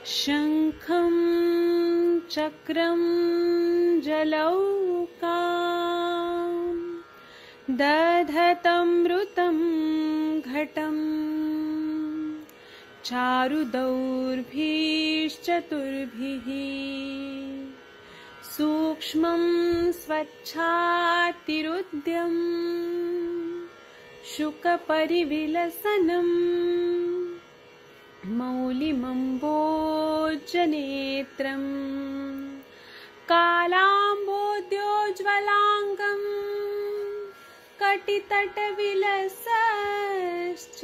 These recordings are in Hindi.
शंखं चक्रं जलौकां दधतमृतं घटं चारुदौर्भिश्चतुर्भिः सूक्ष्मं स्वच्छातिरुद्यं शुकपरिविलसनम् मौलिमम्बोजनेत्रं कालाम्बोद्योज्ज्वलाङ्गं कटितटविलसश्च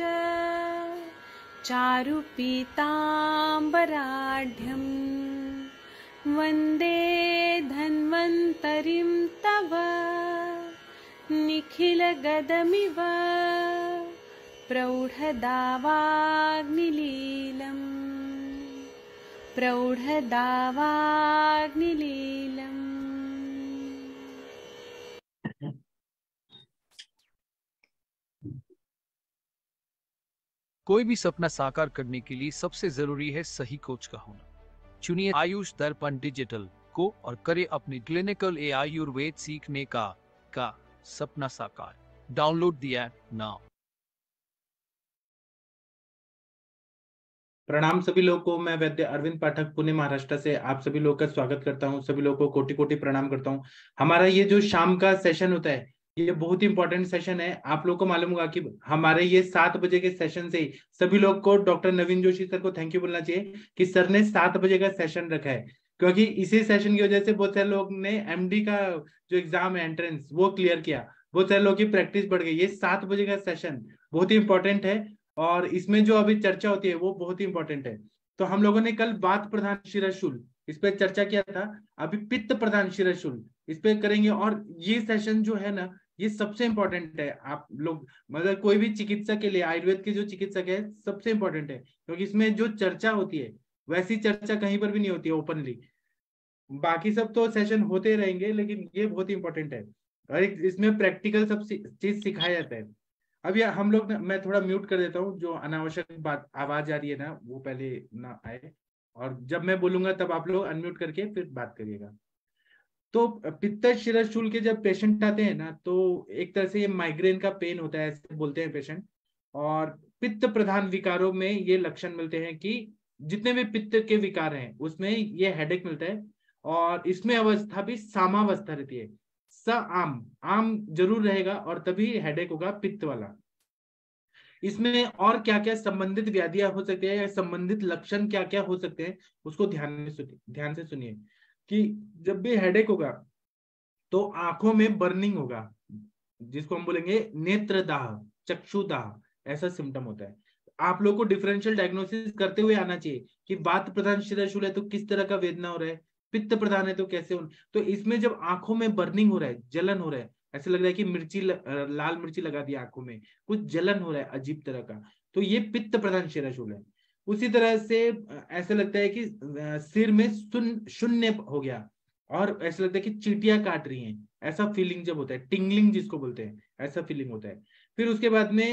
चारुपीताम्बराढ्यं वन्दे धन्वन्तरिं तव निखिलगदमिव प्रौढदावाग्निलीलम् प्रौढदावाग्निलीलम्। कोई भी सपना साकार करने के लिए सबसे जरूरी है सही कोच का होना। चुनिए आयुष दर्पण डिजिटल को और करे अपनी क्लिनिकल आयुर्वेद सीखने का सपना साकार। Download the app now. प्रणाम सभी लोगों को। मैं वैद्य अरविंद पाठक पुणे महाराष्ट्र से आप सभी लोगों का स्वागत करता हूं। सभी लोगों को कोटि कोटि प्रणाम करता हूं। हमारा ये जो शाम का सेशन होता है ये बहुत ही इंपॉर्टेंट सेशन है। आप लोगों को मालूम होगा कि हमारे ये 7 बजे के सेशन से ही सभी लोग को डॉक्टर नवीन जोशी सर को थैंक यू बोलना चाहिए कि सर ने 7 बजे का सेशन रखा है, क्योंकि इसी सेशन की वजह से बहुत सारे लोग ने एमडी का जो एग्जाम है एंट्रेंस वो क्लियर किया, बहुत सारे लोगों की प्रैक्टिस बढ़ गई। ये 7 बजे का सेशन बहुत ही इंपॉर्टेंट है और इसमें जो अभी चर्चा होती है वो बहुत ही इंपॉर्टेंट है। तो हम लोगों ने कल वात प्रधान शिरशूल इस पे चर्चा किया था, अभी पित्त प्रधान शिरशूल इस पे करेंगे। और ये सेशन जो है ना ये सबसे इंपॉर्टेंट है। आप लोग मतलब कोई भी चिकित्सक के लिए, आयुर्वेद के जो चिकित्सक है सबसे इंपॉर्टेंट है, क्योंकि इसमें जो चर्चा होती है वैसी चर्चा कहीं पर भी नहीं होती है ओपनली। बाकी सब तो सेशन होते रहेंगे लेकिन ये बहुत ही इंपॉर्टेंट है और इसमें प्रैक्टिकल सब चीज सिखाया जाता है। अब यार हम लोग मैं थोड़ा म्यूट कर देता हूँ, जो अनावश्यक बात आवाज आ रही है ना वो पहले ना आए, और जब मैं बोलूंगा तब आप लोग अनम्यूट करके फिर बात करिएगा। तो पित्त शिरशूल के जब पेशेंट आते हैं ना तो एक तरह से ये माइग्रेन का पेन होता है ऐसे बोलते हैं पेशेंट। और पित्त प्रधान विकारों में ये लक्षण मिलते हैं कि जितने भी पित्त के विकार हैं उसमें ये हेडेक मिलता है और इसमें अवस्था भी सामावस्था रहती है। स आम आम जरूर रहेगा और तभी हेडेक होगा पित्त वाला। इसमें और क्या क्या संबंधित व्याधियां हो सकती है या संबंधित लक्षण क्या क्या हो सकते हैं उसको ध्यान से सुनिए कि जब भी हेडेक होगा तो आंखों में बर्निंग होगा, जिसको हम बोलेंगे नेत्र दाह, चक्षु दाह, ऐसा सिम्टम होता है। आप लोग को डिफरेंशियल डायग्नोसिस करते हुए आना चाहिए कि वात प्रधान शिरशूल है तो किस तरह का वेदना हो रहा है, पित्त प्रधान है तो कैसे हो। तो इसमें जब आंखों में बर्निंग हो रहा है, जलन हो रहा है, ऐसा लग रहा है कि लाल मिर्ची लगा दी आंखों में, कुछ जलन हो रहा है अजीब तरह का, तो ये पित्त प्रधान शिरशूल है। उसी तरह से ऐसा लगता है कि सिर में शून्य हो गया और ऐसा लगता है कि चींटियां काट रही हैं, ऐसा फीलिंग जब होता है, टिंगलिंग जिसको बोलते हैं, ऐसा फीलिंग होता है। फिर उसके बाद में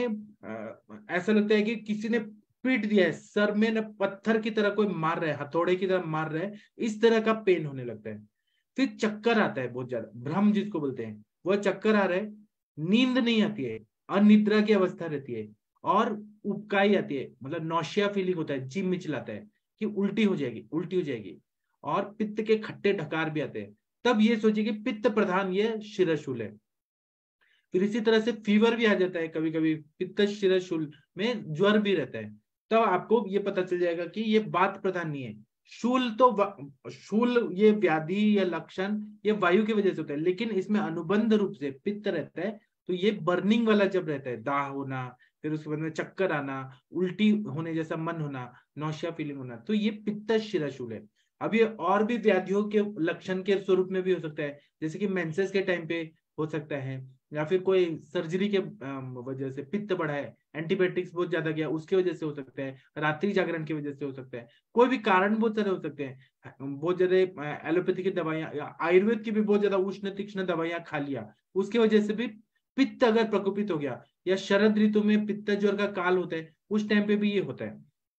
ऐसा लगता है कि किसी ने पीट दिया है, सर में न पत्थर की तरह कोई मार रहा है, हथौड़े की तरह मार रहा है, इस तरह का पेन होने लगता है। फिर चक्कर आता है बहुत ज्यादा, भ्रम जिसको बोलते हैं, वो चक्कर आ रहा है, नींद नहीं आती है, अनिद्रा की अवस्था रहती है और उबकाई आती है, मतलब नौशिया फीलिंग होता है, जी मिचलाता है कि उल्टी हो जाएगी उल्टी हो जाएगी, और पित्त के खट्टे ढकार भी आते हैं। तब ये सोचिए कि पित्त प्रधान ये शिरशूल है। फिर इसी तरह से फीवर भी आ जाता है कभी कभी, पित्त शिरशूल में ज्वर भी रहता है। तब आपको ये पता चल जाएगा कि ये वात प्रधान नहीं है। शूल तो शूल ये व्याधि या लक्षण ये वायु की वजह से होता है, लेकिन इसमें अनुबंध रूप से पित्त रहता है। तो ये बर्निंग वाला जब रहता है, दाह होना, फिर उसके बाद में चक्कर आना, उल्टी होने जैसा मन होना, नौशिया फीलिंग होना, तो ये पित्त शिरशूल है। अब ये और भी व्याधियों के लक्षण के स्वरूप में भी हो सकता है, जैसे कि मेंसेस के टाइम पे हो सकता है, या फिर कोई सर्जरी के वजह से पित्त बढ़ा है, एंटीबायोटिक्स बहुत ज्यादा गया उसकी वजह से हो सकता है, रात्रि जागरण की वजह से हो सकता है, कोई भी कारण बहुत सारे हो सकते हैं। बहुत ज्यादा एलोपैथी की दवाइयां या आयुर्वेद की भी बहुत ज्यादा उष्ण तीक्ष्ण दवाइयां खा लिया, उसकी वजह से भी पित्त अगर प्रकोपित हो गया, या शरद ऋतु में पित्त ज्वर का काल होता है उस टाइम पे भी ये होता है।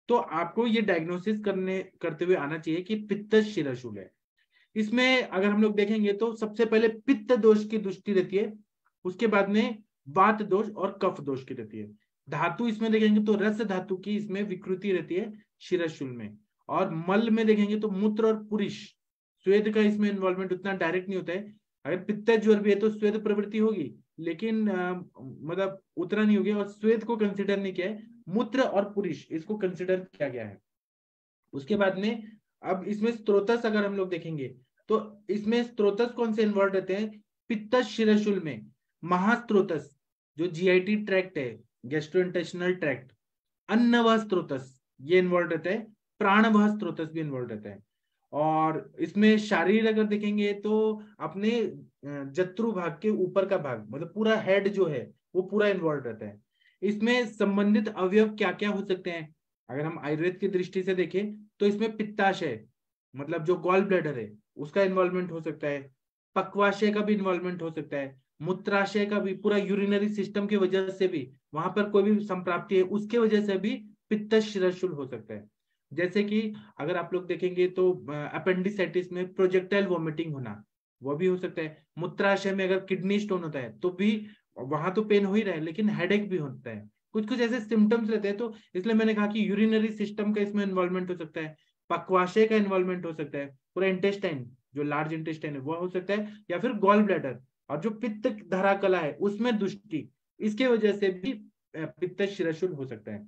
तो आपको ये डायग्नोसिस करते हुए आना चाहिए कि पित्त शिराशूल है। इसमें अगर हम लोग देखेंगे तो सबसे पहले पित्त दोष की दृष्टि रहती है, उसके बाद में वात दोष और कफ दोष की रहती है। धातु इसमें देखेंगे तो रस धातु की इसमें विकृति रहती है शिराशूल में। और मल में देखेंगे तो मूत्र और पुरुष, स्वेद का इसमें इन्वॉल्वमेंट उतना डायरेक्ट नहीं होता है। अगर पित्त ज्वर भी है तो स्वेद प्रवृत्ति होगी, लेकिन मतलब उतना नहीं होगी, और स्वेद को कंसिडर नहीं किया है, मूत्र और पुरुष इसको कंसिडर किया गया है। उसके बाद में अब इसमें स्त्रोतस अगर हम लोग देखेंगे तो इसमें स्त्रोतस कौन से इन्वॉल्व रहते हैं? पित्त शिराशूल में महास्त्रोतस जो जीआईटी ट्रैक्ट है, गैस्ट्रोइंटेस्टिनल ट्रैक्ट, अन्नवाह स्त्रोतस ये इन्वॉल्व रहता है, प्राणवाह स्त्रोतस भी इन्वॉल्व रहता है। और इसमें शारीर अगर देखेंगे तो अपने जत्रु भाग के ऊपर का भाग मतलब पूरा हेड जो है वो पूरा इन्वॉल्व रहता है। इसमें संबंधित अवयव क्या क्या हो सकते हैं? अगर हम आयुर्वेद की दृष्टि से देखें तो इसमें पित्ताशय मतलब जो गॉल ब्लैडर है उसका इन्वॉल्वमेंट हो सकता है, पक्वाशय का भी इन्वॉल्वमेंट हो सकता है, मूत्राशय का भी, पूरा यूरिनरी सिस्टम की वजह से भी वहां पर कोई भी संप्राप्ति है उसके वजह से भी पित्त शिराशूल हो सकता है। जैसे कि अगर आप लोग देखेंगे तो अपेंडिसाइटिस में प्रोजेक्टाइल वॉमिटिंग होना वो भी हो सकता है। मूत्राशय में अगर किडनी स्टोन होता है तो भी वहां तो पेन हो ही रहा है लेकिन हेडेक भी होता है, कुछ कुछ ऐसे सिम्टम्स रहते हैं। तो इसलिए मैंने कहा कि यूरिनरी सिस्टम का इसमें इन्वॉल्वमेंट हो सकता है, पक्वाशय का इन्वॉल्वमेंट हो सकता है, पूरा इंटेस्टाइन जो लार्ज इंटेस्टाइन है वो हो सकता है, या फिर गॉल ब्लैडर और जो पित्त धारा कला है उसमें दुष्टि, इसके वजह से भी पित्त शिराशूल हो सकता है।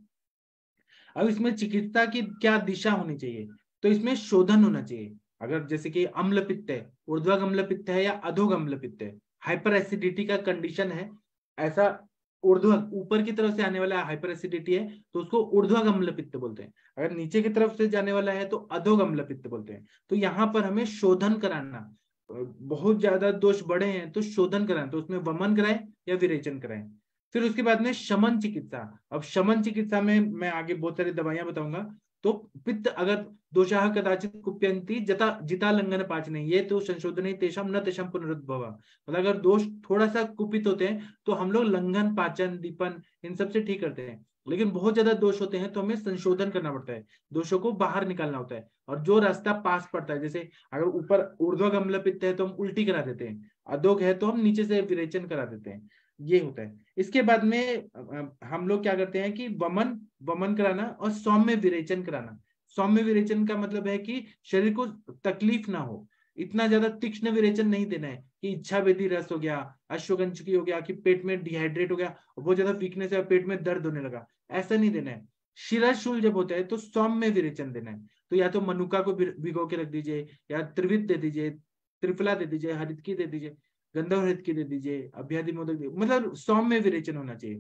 अब इसमें चिकित्सा की क्या दिशा होनी चाहिए? तो इसमें शोधन होना चाहिए। अगर जैसे कि अम्ल पित्त है, ऊर्ध्वक अम्ल पित्त है या अधोग अम्ल पित्त है, हाइपर एसिडिटी का कंडीशन है, ऐसा ऊर्ध्वक ऊपर की तरफ से आने वाला हाइपर एसिडिटी है तो उसको ऊर्ध्वक अम्ल पित्त बोलते हैं, अगर नीचे की तरफ से जाने वाला है तो अधोग अम्ल पित्त बोलते हैं। तो यहाँ पर हमें शोधन कराना, बहुत ज्यादा दोष बढ़े हैं तो शोधन कराएं, तो उसमें वमन कराएं या विरेचन कराएं। फिर उसके बाद में शमन चिकित्सा। अब शमन चिकित्सा में मैं आगे बहुत सारी दवाइयां बताऊंगा। तो पित्त अगर दोषाः कदाचित कुप्यन्ति जता जिता लंघन पाचने ये तो संशोधन तेषाम न तेषाम पुनरुद्भव, मतलब अगर दोष थोड़ा सा कुपित होते हैं तो हम लोग लंघन पाचन दीपन इन सब से ठीक करते हैं, लेकिन बहुत ज्यादा दोष होते हैं तो हमें संशोधन करना पड़ता है, दोषों को बाहर निकालना होता है। और जो रास्ता पास पड़ता है, जैसे अगर ऊपर ऊर्ध्वक अम्ल पित्त है तो हम उल्टी करा देते हैं, अधोग है तो हम नीचे से विरेचन करा देते हैं, ये होता है। इसके बाद में हम लोग क्या करते हैं कि वमन वमन कराना और सौम्य विरेचन कराना। सौम्य विरेचन का मतलब है कि शरीर को तकलीफ ना हो, इतना ज्यादा तीक्ष्ण विरेचन नहीं देना है कि इच्छा वेदी रस हो गया, अश्वगंजकी हो गया, कि पेट में डिहाइड्रेट हो गया, बहुत ज्यादा वीकनेस है, पेट में दर्द होने लगा, ऐसा नहीं देना है। शिराशूल जब होता है तो सौम्य विरेचन देना है, तो या तो मनुका को भिगो के रख दीजिए, या त्रिविध दे दीजिए, त्रिफला दे दीजिए, हरितकी दे दीजिए, गंधर्व हरितकी दे दीजिए, अभ्यादि मोदक, मतलब सौम्य विरेचन होना चाहिए।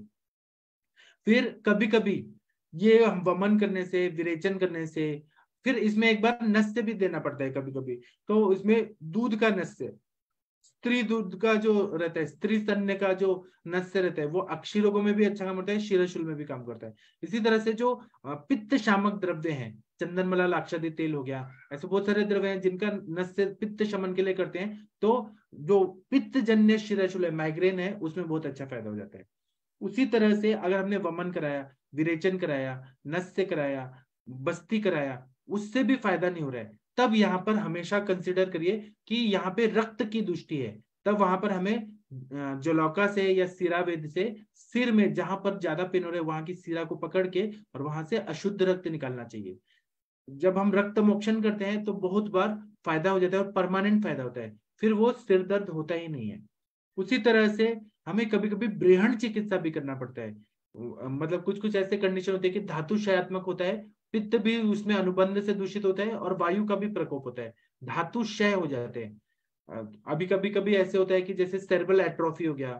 फिर कभी कभी ये वमन करने से, विरेचन करने से, फिर इसमें एक बार नस्य भी देना पड़ता है कभी कभी, तो इसमें दूध का नस्य, स्त्री दूध का जो रहता है, स्त्री स्तन्य का जो नस्य रहता है वो अक्षी रोगों में भी अच्छा काम करता है, शिराशूल में भी काम करता है। इसी तरह से जो पित्त शामक द्रव्य हैं, चंदन मलाल अक्षादी तेल हो गया, ऐसे बहुत सारे द्रव्य हैं जिनका नस्य पित्त शमन के लिए करते हैं, तो जो पित्त जन्य शिराशूल है, माइग्रेन है, उसमें बहुत अच्छा फायदा हो जाता है। उसी तरह से अगर हमने वमन कराया, विरेचन कराया, नस्य कराया, बस्ती कराया, उससे भी फायदा नहीं हो रहा है, तब यहाँ पर हमेशा कंसिडर करिए कि यहाँ पे रक्त की दृष्टि है, तब वहां पर हमें जलौका से या सिरावेद से सिर में जहां पर ज्यादा पेन हो रहा है वहां की सिरा को पकड़ के और वहां से अशुद्ध रक्त निकालना चाहिए। जब हम रक्त मोक्षण करते हैं तो बहुत बार फायदा हो जाता है और परमानेंट फायदा होता है, फिर वो सिर दर्द होता ही नहीं है। उसी तरह से हमें कभी कभी ब्रेहण चिकित्सा भी करना पड़ता है, मतलब कुछ कुछ ऐसे कंडीशन होते हैं कि धातु क्षयात्मक होता है, पित्त भी उसमें अनुबंध से दूषित होता है और वायु का भी प्रकोप होता है, धातु क्षय हो जाते हैं। अभी कभी कभी ऐसे होता है कि जैसे सेरेब्रल एट्रोफी हो गया,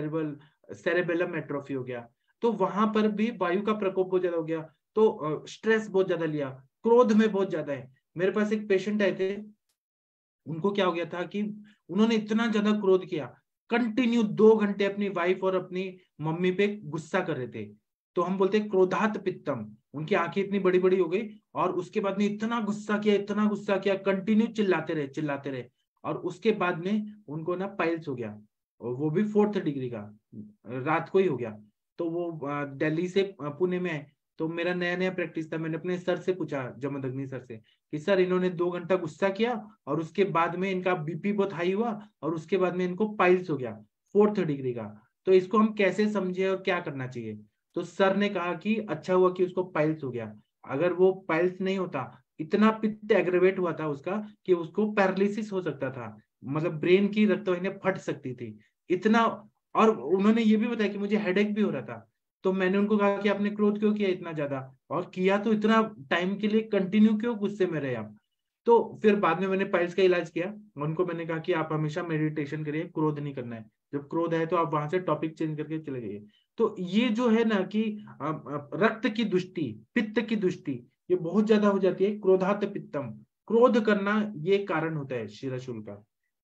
सेरेबेलम एट्रोफी हो गया, तो वहां पर भी वायु का प्रकोप बहुत ज्यादा हो गया, तो स्ट्रेस बहुत ज्यादा लिया, क्रोध में बहुत ज्यादा है। मेरे पास एक पेशेंट आए थे, उनको क्या हो गया था कि उन्होंने इतना ज्यादा क्रोध किया, कंटिन्यू 2 घंटे अपनी वाइफ और अपनी मम्मी पे गुस्सा कर रहे थे, तो हम बोलते हैं क्रोधात पित्तम, उनकी आंखें इतनी बड़ी बड़ी हो गई और उसके बाद में इतना गुस्सा किया, इतना गुस्सा किया, कंटिन्यू चिल्लाते रहे चिल्लाते रहे, और उसके बाद में उनको ना पाइल्स हो गया, और वो भी 4th डिग्री का, रात को ही हो गया। तो वो दिल्ली से पुणे में तो मेरा नया नया प्रैक्टिस था, मैंने अपने सर से पूछा, जमदग्नि सर से, कि सर इन्होंने 2 घंटा गुस्सा किया और उसके बाद में इनका बीपी बहुत हाई हुआ और उसके बाद में इनको पाइल्स हो गया 4th डिग्री का, तो इसको हम कैसे समझे और क्या करना चाहिए। तो सर ने कहा कि अच्छा हुआ कि उसको पाइल्स हो गया, अगर वो पाइल्स नहीं होता, इतना पित्त एग्रेवेट हुआ था उसका कि उसको पैरालिसिस हो सकता था, मतलब ब्रेन की रक्तवाहिनियां फट सकती थी इतना। और उन्होंने ये भी बताया कि मुझे हेडेक भी हो रहा था। तो मैंने उनको कहा कि आपने क्रोध क्यों किया इतना ज्यादा, और किया तो इतना टाइम के लिए कंटिन्यू क्यों गुस्से में रहे आप। तो फिर बाद में मैंने पाइल्स का इलाज किया, उनको मैंने कहा कि आप हमेशा मेडिटेशन करिए, क्रोध नहीं करना है, जब क्रोध है तो आप वहां से टॉपिक चेंज करके चले जाइए। तो ये जो है ना कि रक्त की दुष्टि, पित्त की दुष्टि ये बहुत ज्यादा हो जाती है, क्रोधात पित्तम, क्रोध करना ये कारण होता है शिराशूल का।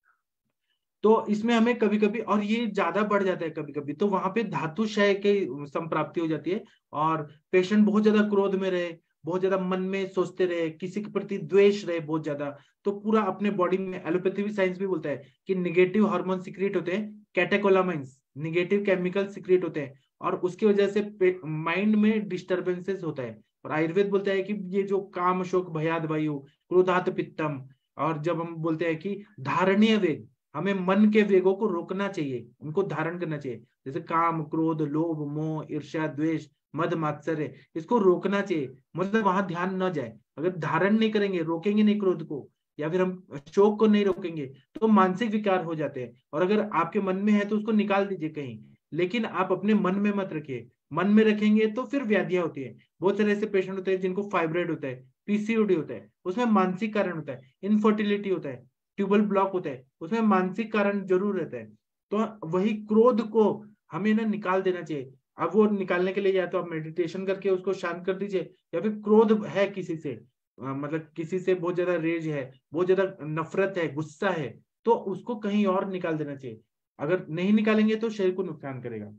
तो इसमें हमें कभी कभी, और ये ज्यादा बढ़ जाता है कभी कभी, तो वहां पे धातु क्षय के संप्राप्ति हो जाती है, और पेशेंट बहुत ज्यादा क्रोध में रहे, बहुत ज्यादा मन में सोचते रहे, किसी के प्रति द्वेष रहे बहुत ज्यादा, तो पूरा अपने बॉडी में, एलोपैथी भी साइंस भी बोलता है कि निगेटिव हार्मोन सिक्रिएट होते हैं, कैटेकोलामाइंस, निगेटिव केमिकल सिक्रिएट होते हैं, और उसकी वजह से माइंड में डिस्टर्बेंसेस होता है। और आयुर्वेद बोलता है कि ये जो काम शोक भयाद वायु, क्रोधात पित्तम, और जब हम बोलते हैं कि धारणीय वेग, हमें मन के वेगों को रोकना चाहिए, उनको धारण करना चाहिए, जैसे काम क्रोध लोभ मोह ईर्ष्या द्वेष मद मात्सर्य, इसको रोकना चाहिए, मतलब वहां ध्यान न जाए। अगर धारण नहीं करेंगे, रोकेंगे नहीं क्रोध को, या फिर हम शोक को नहीं रोकेंगे, तो मानसिक विकार हो जाते हैं, और अगर आपके मन में है तो उसको निकाल दीजिए कहीं, लेकिन आप अपने मन में मत रखिए। मन में रखेंगे तो फिर व्याधियां होती है, बहुत सारे ऐसे पेशेंट होते हैं जिनको फाइब्रॉइड होता है, पीसीओडी होता है, उसमें मानसिक कारण होता है, इनफर्टिलिटी होता है, ट्यूबल ब्लॉक होता है, उसमें मानसिक कारण जरूर रहता है। तो वही क्रोध को हमें ना निकाल देना चाहिए। अब वो निकालने के लिए या तो आप मेडिटेशन करके उसको शांत कर दीजिए, या फिर क्रोध है किसी से, मतलब किसी से बहुत ज्यादा रेज है, बहुत ज्यादा नफरत है, गुस्सा है, तो उसको कहीं और निकाल देना चाहिए। अगर नहीं निकालेंगे तो शरीर को नुकसान करेगा।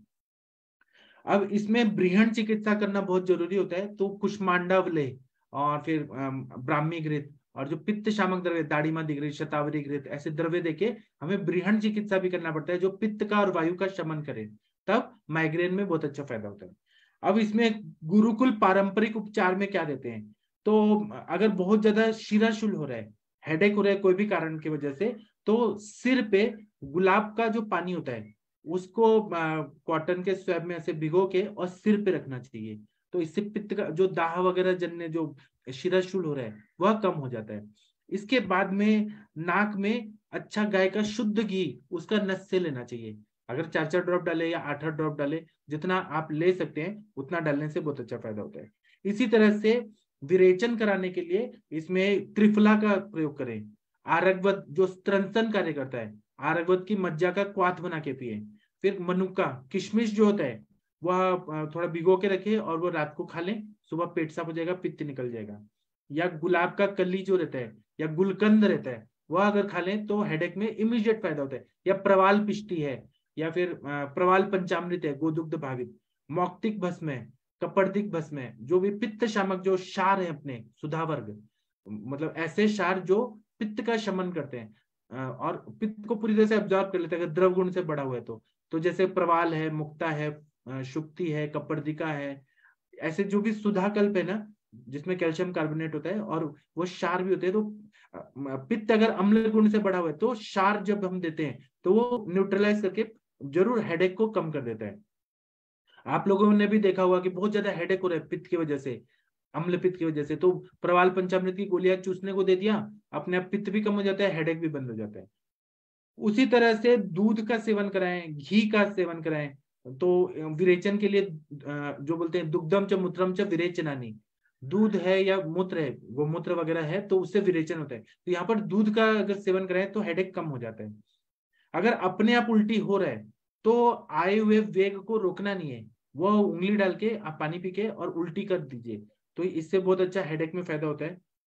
अब इसमें बृहण चिकित्सा करना बहुत जरूरी होता है, तो कुष्मांडा लेह और फिर ब्राह्मी घृत, और जो पित्त शामक द्रव्य, दाड़ीमादी घृत, शतावरी घृत, ऐसे द्रव्य देके हमें बृहण चिकित्सा भी करना पड़ता है, जो पित्त का और वायु का शमन करे, तब माइग्रेन में बहुत अच्छा फायदा होता है। अब इसमें गुरुकुल पारंपरिक उपचार में क्या देते हैं, तो अगर बहुत ज्यादा शिराशूल हो रहा है, हेडेक हो रहा है कोई भी कारण की वजह से, तो सिर पे गुलाब का जो पानी होता है उसको कॉटन के स्वैब में ऐसे भिगो के और सिर पे रखना चाहिए, तो इससे पित्त का जो दाह वगैरह जन्य जो शिराशूल हो रहा है वह कम हो जाता है। इसके बाद में नाक में अच्छा गाय का शुद्ध घी उसका नस से लेना चाहिए, अगर 4-4 ड्रॉप डाले या 8-8 ड्रॉप डाले, जितना आप ले सकते हैं उतना डालने से बहुत अच्छा फायदा होता है। इसी तरह से विरेचन कराने के लिए इसमें त्रिफला का प्रयोग करें, आरगवत जो त्रंसन कार्य करता है, आरगवत की मज्जा का क्वाथ बना के पिए, फिर मनुक्का किशमिश जो होता है वह थोड़ा भिगो के रखे और वो रात को खा लें, सुबह पेट साफ हो जाएगा, पित्त निकल जाएगा। या गुलाब का कली जो रहता है या गुलकंद रहता है वह अगर खा लें तो हेडेक में इमीडिएट फायदा होता है। या प्रवाल पिष्टी है, या फिर प्रवाल पंचामृत है गोदुग्ध भावित, मौक्तिक भस्म है, कपर्दिक भस्म है, जो भी पित्त शामक जो क्षार है अपने सुधा वर्ग, मतलब ऐसे क्षार जो पित्त का शमन करते हैं और पित्त को पूरी तरह से अब्जॉर्ब कर लेते हैं अगर द्रव गुण से बड़ा हुआ है तो जैसे प्रवाल है, मुक्ता है, शुक्ति है, कपर्दिका है, ऐसे जो भी सुधा कल्प है ना जिसमें कैल्शियम कार्बोनेट होता है और वो क्षार भी होते हैं, तो पित्त अगर अम्ल गुण से बढ़ा हुआ है तो क्षार जब हम देते हैं तो वो न्यूट्रलाइज करके जरूर हेडेक को कम कर देता है। आप लोगों ने भी देखा होगा कि बहुत ज्यादा हेडेक हो रहा है पित्त की वजह से, अम्ल पित्त की वजह से, तो प्रवाल पंचामृत की गोलियां चूसने को दे दिया, अपने आप पित्त भी कम हो जाता है, हेडेक भी बंद हो जाता है। उसी तरह से दूध का सेवन कराएं, घी का सेवन कराएं, तो विरेचन के लिए जो बोलते हैं दुग्धम च मूत्रम च विरेचनानी, दूध है या मूत्र है, गोमूत्र वगैरह है तो उससे विरेचन होता है, तो यहाँ पर दूध का अगर सेवन कराएं तो हेडेक कम हो जाता है। अगर अपने आप उल्टी हो रहा है तो आए हुए वेग को रोकना नहीं है, वो उंगली डाल के आप पानी पी के और उल्टी कर दीजिए, तो इससे बहुत अच्छा हेडेक में फायदा होता है।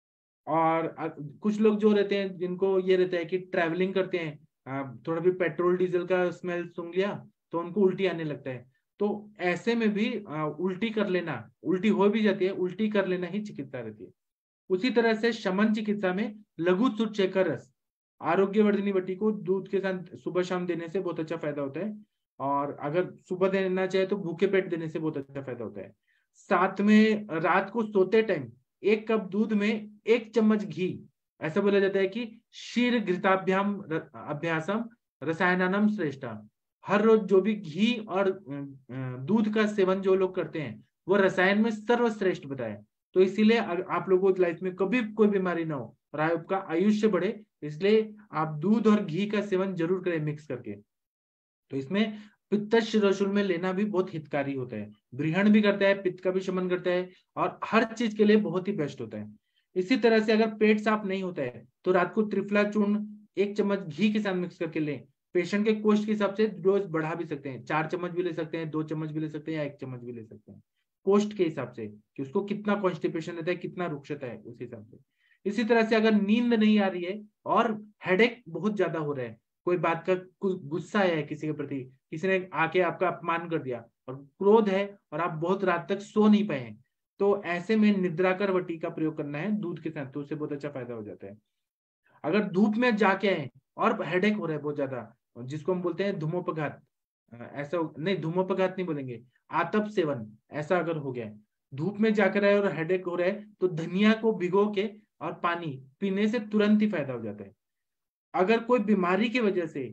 और कुछ लोग जो रहते हैं जिनको ये रहता है कि ट्रैवलिंग करते हैं, थोड़ा भी पेट्रोल डीजल का स्मेल सूंघ लिया तो उनको उल्टी आने लगता है, तो ऐसे में भी उल्टी कर लेना, उल्टी हो भी जाती है, उल्टी कर लेना ही चिकित्सा रहती है। उसी तरह से शमन चिकित्सा में लघु सुचेकर रस, आरोग्यवर्धिनी बटी को दूध के साथ सुबह शाम देने से बहुत अच्छा फायदा होता है, और अगर सुबह देना चाहे तो भूखे पेट देने से बहुत अच्छा फायदा होता है। साथ में रात को सोते टाइम 1 कप दूध में 1 चम्मच घी, ऐसा बोला जाता है कि क्षीर घृताभ्याम अभ्यासम रसायनानम श्रेष्ठा। हर रोज जो भी घी और दूध का सेवन जो लोग करते हैं वो रसायन में सर्वश्रेष्ठ बताया। तो इसीलिए आप लोगों की लाइफ में कभी कोई बीमारी ना हो और आपका आयुष्य बढ़े, इसलिए आप दूध और घी का सेवन जरूर करें मिक्स करके। तो इसमें पित्त शिरोशूल में लेना भी बहुत हितकारी होता है, ग्रहण भी करता है, पित्त का भी शमन करता है और हर चीज के लिए बहुत ही बेस्ट होता है। इसी तरह से अगर पेट साफ नहीं होता है तो रात को त्रिफला चूर्ण 1 चम्मच घी के साथ मिक्स करके लें। पेशेंट के कोष्ठ के हिसाब से डोज बढ़ा भी सकते हैं, 4 चम्मच भी ले सकते हैं, 2 चम्मच भी ले सकते हैं या 1 चम्मच भी ले सकते हैं, कोष्ठ के हिसाब से कि उसको कितना कॉन्स्टिपेशन रहता है, कितना रुक्षता है उस हिसाब से। इसी तरह से अगर नींद नहीं आ रही है और हेडेक बहुत ज्यादा हो रहा है, कोई बात का गुस्सा है किसी के प्रति, किसी ने आके आपका अपमान कर दिया और क्रोध है और आप बहुत रात तक सो नहीं पाए हैं, तो ऐसे में निद्राकर वटी का प्रयोग करना है दूध के साथ, तो उससे बहुत अच्छा फायदा हो जाता है। अगर धूप में जाके आए और हेडेक हो रहा है बहुत ज्यादा, जिसको हम बोलते हैं धूमोपघात, ऐसा नहीं, धूमोपघात नहीं बोलेंगे, आतप सेवन, ऐसा अगर हो गया, धूप में जाकर आए और हेडेक हो रहा है तो धनिया को भिगो के और पानी पीने से तुरंत ही फायदा हो जाता है। अगर कोई बीमारी की वजह से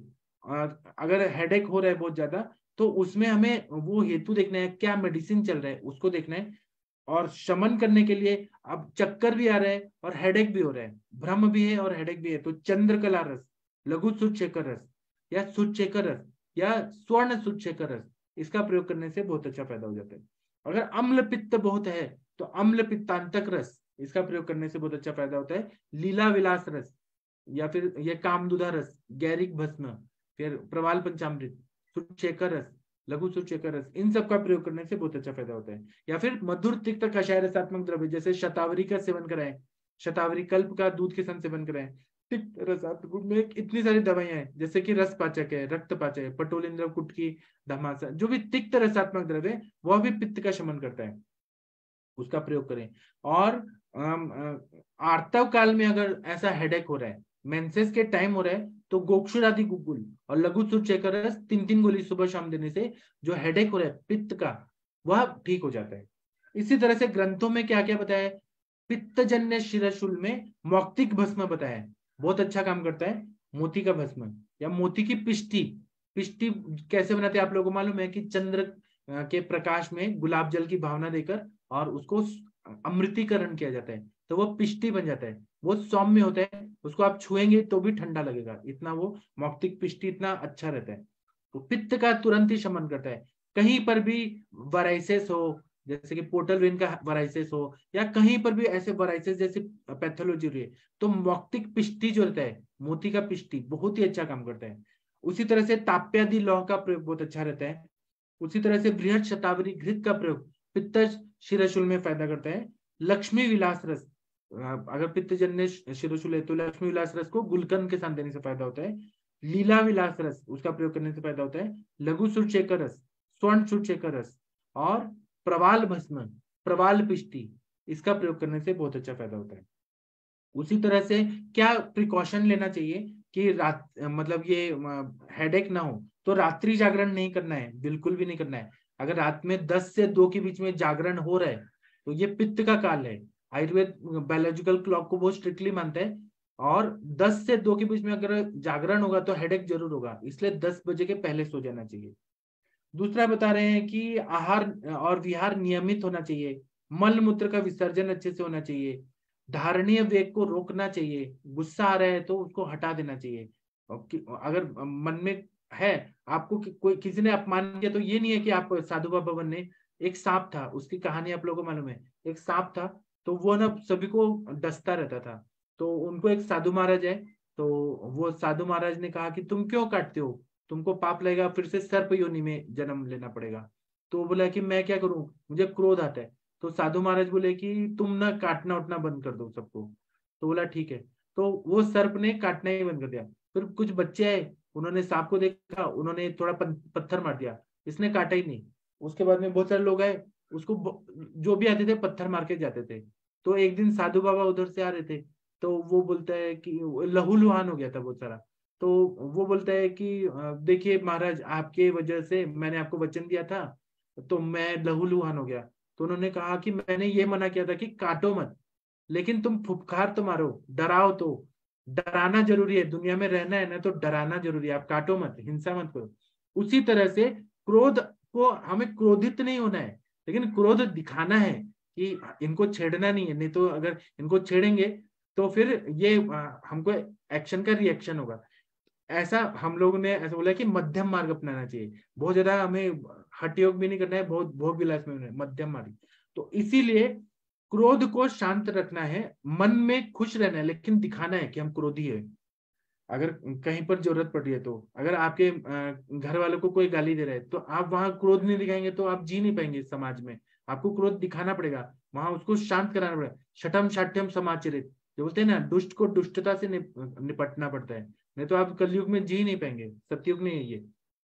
अगर हेडेक हो रहा है बहुत ज्यादा, तो उसमें हमें वो हेतु देखना है, क्या मेडिसिन चल रहा है उसको देखना है। और शमन करने के लिए अब चक्कर भी आ रहा है और हेडेक भी हो रहा है, भ्रम भी है और हेडेक भी है, तो चंद्रकला रस, लघु सुचेकर रस या सुचेकर रस या स्वर्ण सुचेकर रस, इसका प्रयोग करने से बहुत अच्छा फायदा हो जाता है। अगर अम्ल पित्त बहुत है तो अम्ल पित्तांतक रस, इसका प्रयोग करने से बहुत अच्छा फायदा होता है। लीला विलास रस या फिर ये कामदुधा रस, गैरिक भस्म, फिर प्रवाल पंचामृत, सुचेकर रस, लघु सुचेकर रस, इन सब का प्रयोग करने से बहुत अच्छा फायदा होता है। या फिर मधुर तिक्त कषाय रसात्मक द्रव्य, जैसे शतावरी का सेवन कराएं, शतावरी कल्प का दूध के साथ सेवन कराएं। तिक्त रसात्मक में इतनी सारी दवाइयां हैं, जैसे कि रस पाचक है, रक्त पाचक है, पटोलिंद्र, कुटकी, धमासा, जो भी तिक्त रसात्मक द्रव्य है वह भी पित्त का शमन करता है, उसका प्रयोग करें। और आर्तव काल में अगर ऐसा हेडेक हो रहा है, मेंसेस के टाइम हो रहा है, तो गोक्षुर आदि गुग्गुल और लघु सुचेकर रस 3-3 गोली सुबह शाम देने से जो हेडेक हो रहा है पित्त का, वह ठीक हो जाता है। इसी तरह से ग्रंथों में क्या क्या बताया है, पित्तजन्य शिरशूल में मौक्तिक भस्म बताया है, बहुत अच्छा काम करता है। मोती का भस्म या मोती की पिष्टी, पिष्टी कैसे बनाते हैं आप लोगों को मालूम है कि चंद्र के प्रकाश में गुलाब जल की भावना देकर और उसको अमृतीकरण किया जाता है, तो वो पिष्टी बन जाता है, वो सौम्य होता है, उसको आप छुएंगे तो भी ठंडा लगेगा, इतना वो मौक्तिक पिष्टी इतना अच्छा रहता है। तो पित्त का तुरंत ही शमन करता है। कहीं पर भी वराइसिस हो, जैसे कि पोर्टल वेन का वराइसिस हो या कहीं पर भी ऐसे वराइसिस जैसे पैथोलॉजी रही है, तो मौक्तिक पिष्टी जो रहता है, मोती का पिष्टी बहुत ही अच्छा काम करता है। उसी तरह से ताप्यादि लौह का प्रयोग बहुत अच्छा रहता है। उसी तरह से बृहद शतावरी घृत का प्रयोग पित्त शिरशूल में फायदा करता है। लक्ष्मी विलास रस, अगर पित्तजन्य शिरोशूल है तो लक्ष्मी विलास रस को गुलकंद के साथ देने से फायदा होता है। लीला विलास रस, उसका प्रयोग करने से फायदा होता है। लघु सुचेकर रस, स्वर्ण सुचेकर रस और प्रवाल भस्म, प्रवाल पिष्टी, इसका प्रयोग करने से बहुत अच्छा फायदा होता है। उसी तरह से क्या प्रिकॉशन लेना चाहिए कि रात मतलब ये हेडेक ना हो, तो रात्रि जागरण नहीं करना है, बिल्कुल भी नहीं करना है। अगर रात में 10 से 2 के बीच में जागरण हो रहा है तो ये पित्त का काल है। आयुर्वेद बायोलॉजिकल क्लॉक को बहुत स्ट्रिक्टली मानता है और 10 से 2 के बीच में अगर जागरण होगा तो हेडेक जरूर होगा, इसलिए 10 बजे के पहले सो जाना चाहिए। दूसरा बता रहे हैं कि आहार और विहार नियमित होना चाहिए, मल मूत्र का विसर्जन अच्छे से होना चाहिए, धारणीय वेग को रोकना चाहिए, गुस्सा आ रहा है तो उसको हटा देना चाहिए। अगर मन में है आपको कोई किसी ने अपमान किया, तो ये नहीं है कि आप साधु बाबा बनने। एक सांप था, उसकी कहानी आप लोगों को मालूम है, एक सांप था तो वो ना सभी को डसता रहता था। तो उनको एक साधु महाराज है, तो वो साधु महाराज ने कहा कि तुम क्यों काटते हो, तुमको पाप लगेगा, फिर से सर्प योनि में जन्म लेना पड़ेगा। तो वो बोला कि मैं क्या करूं, मुझे क्रोध आता है। तो साधु महाराज बोले कि तुम ना काटना उठना बंद कर दो सबको। तो बोला ठीक है। तो वो सर्प ने काटना ही बंद कर दिया। फिर कुछ बच्चे आए, उन्होंने सांप को देखा, उन्होंने थोड़ा पत्थर मार दिया, इसने काटा ही नहीं। उसके बाद में बहुत सारे लोग आए, उसको जो भी आते थे पत्थर मार के जाते थे। तो एक दिन साधु बाबा उधर से आ रहे थे, तो वो बोलता है कि लहूलुहान हो गया था बहुत सारा। तो वो बोलता है कि देखिए महाराज, आपके वजह से मैंने आपको वचन दिया था तो मैं लहूलुहान हो गया। तो उन्होंने कहा कि मैंने ये मना किया था कि काटो मत, लेकिन तुम फुफकार तो मारो, डराओ तो। डराना जरूरी है, दुनिया में रहना है ना तो डराना जरूरी है। आप काटो मत, हिंसा मत करो। उसी तरह से क्रोध को, हमें क्रोधित नहीं होना है, लेकिन क्रोध दिखाना है कि इनको छेड़ना नहीं है, नहीं तो अगर इनको छेड़ेंगे तो फिर ये हमको एक्शन का रिएक्शन होगा। ऐसा हम लोगों ने ऐसा बोला कि मध्यम मार्ग अपनाना चाहिए। बहुत ज्यादा हमें हठ योग भी नहीं करना है, बहुत भोग विलास में नहीं, मध्यम मार्ग। तो इसीलिए क्रोध को शांत रखना है, मन में खुश रहना है, लेकिन दिखाना है कि हम क्रोधी है। अगर कहीं पर जरूरत पड़ रही है, तो अगर आपके घर वालों को कोई गाली दे रहा है तो आप वहां क्रोध नहीं दिखाएंगे तो आप जी नहीं पाएंगे समाज में। आपको क्रोध दिखाना पड़ेगा, वहां उसको शांत कराना पड़ेगा। शठम शाठ्यम समाचरित, जो बोलते हैं ना, दुष्ट को दुष्टता से निपटना पड़ता है, नहीं तो आप कलयुग में जी नहीं पाएंगे। सतयुग नहीं है ये।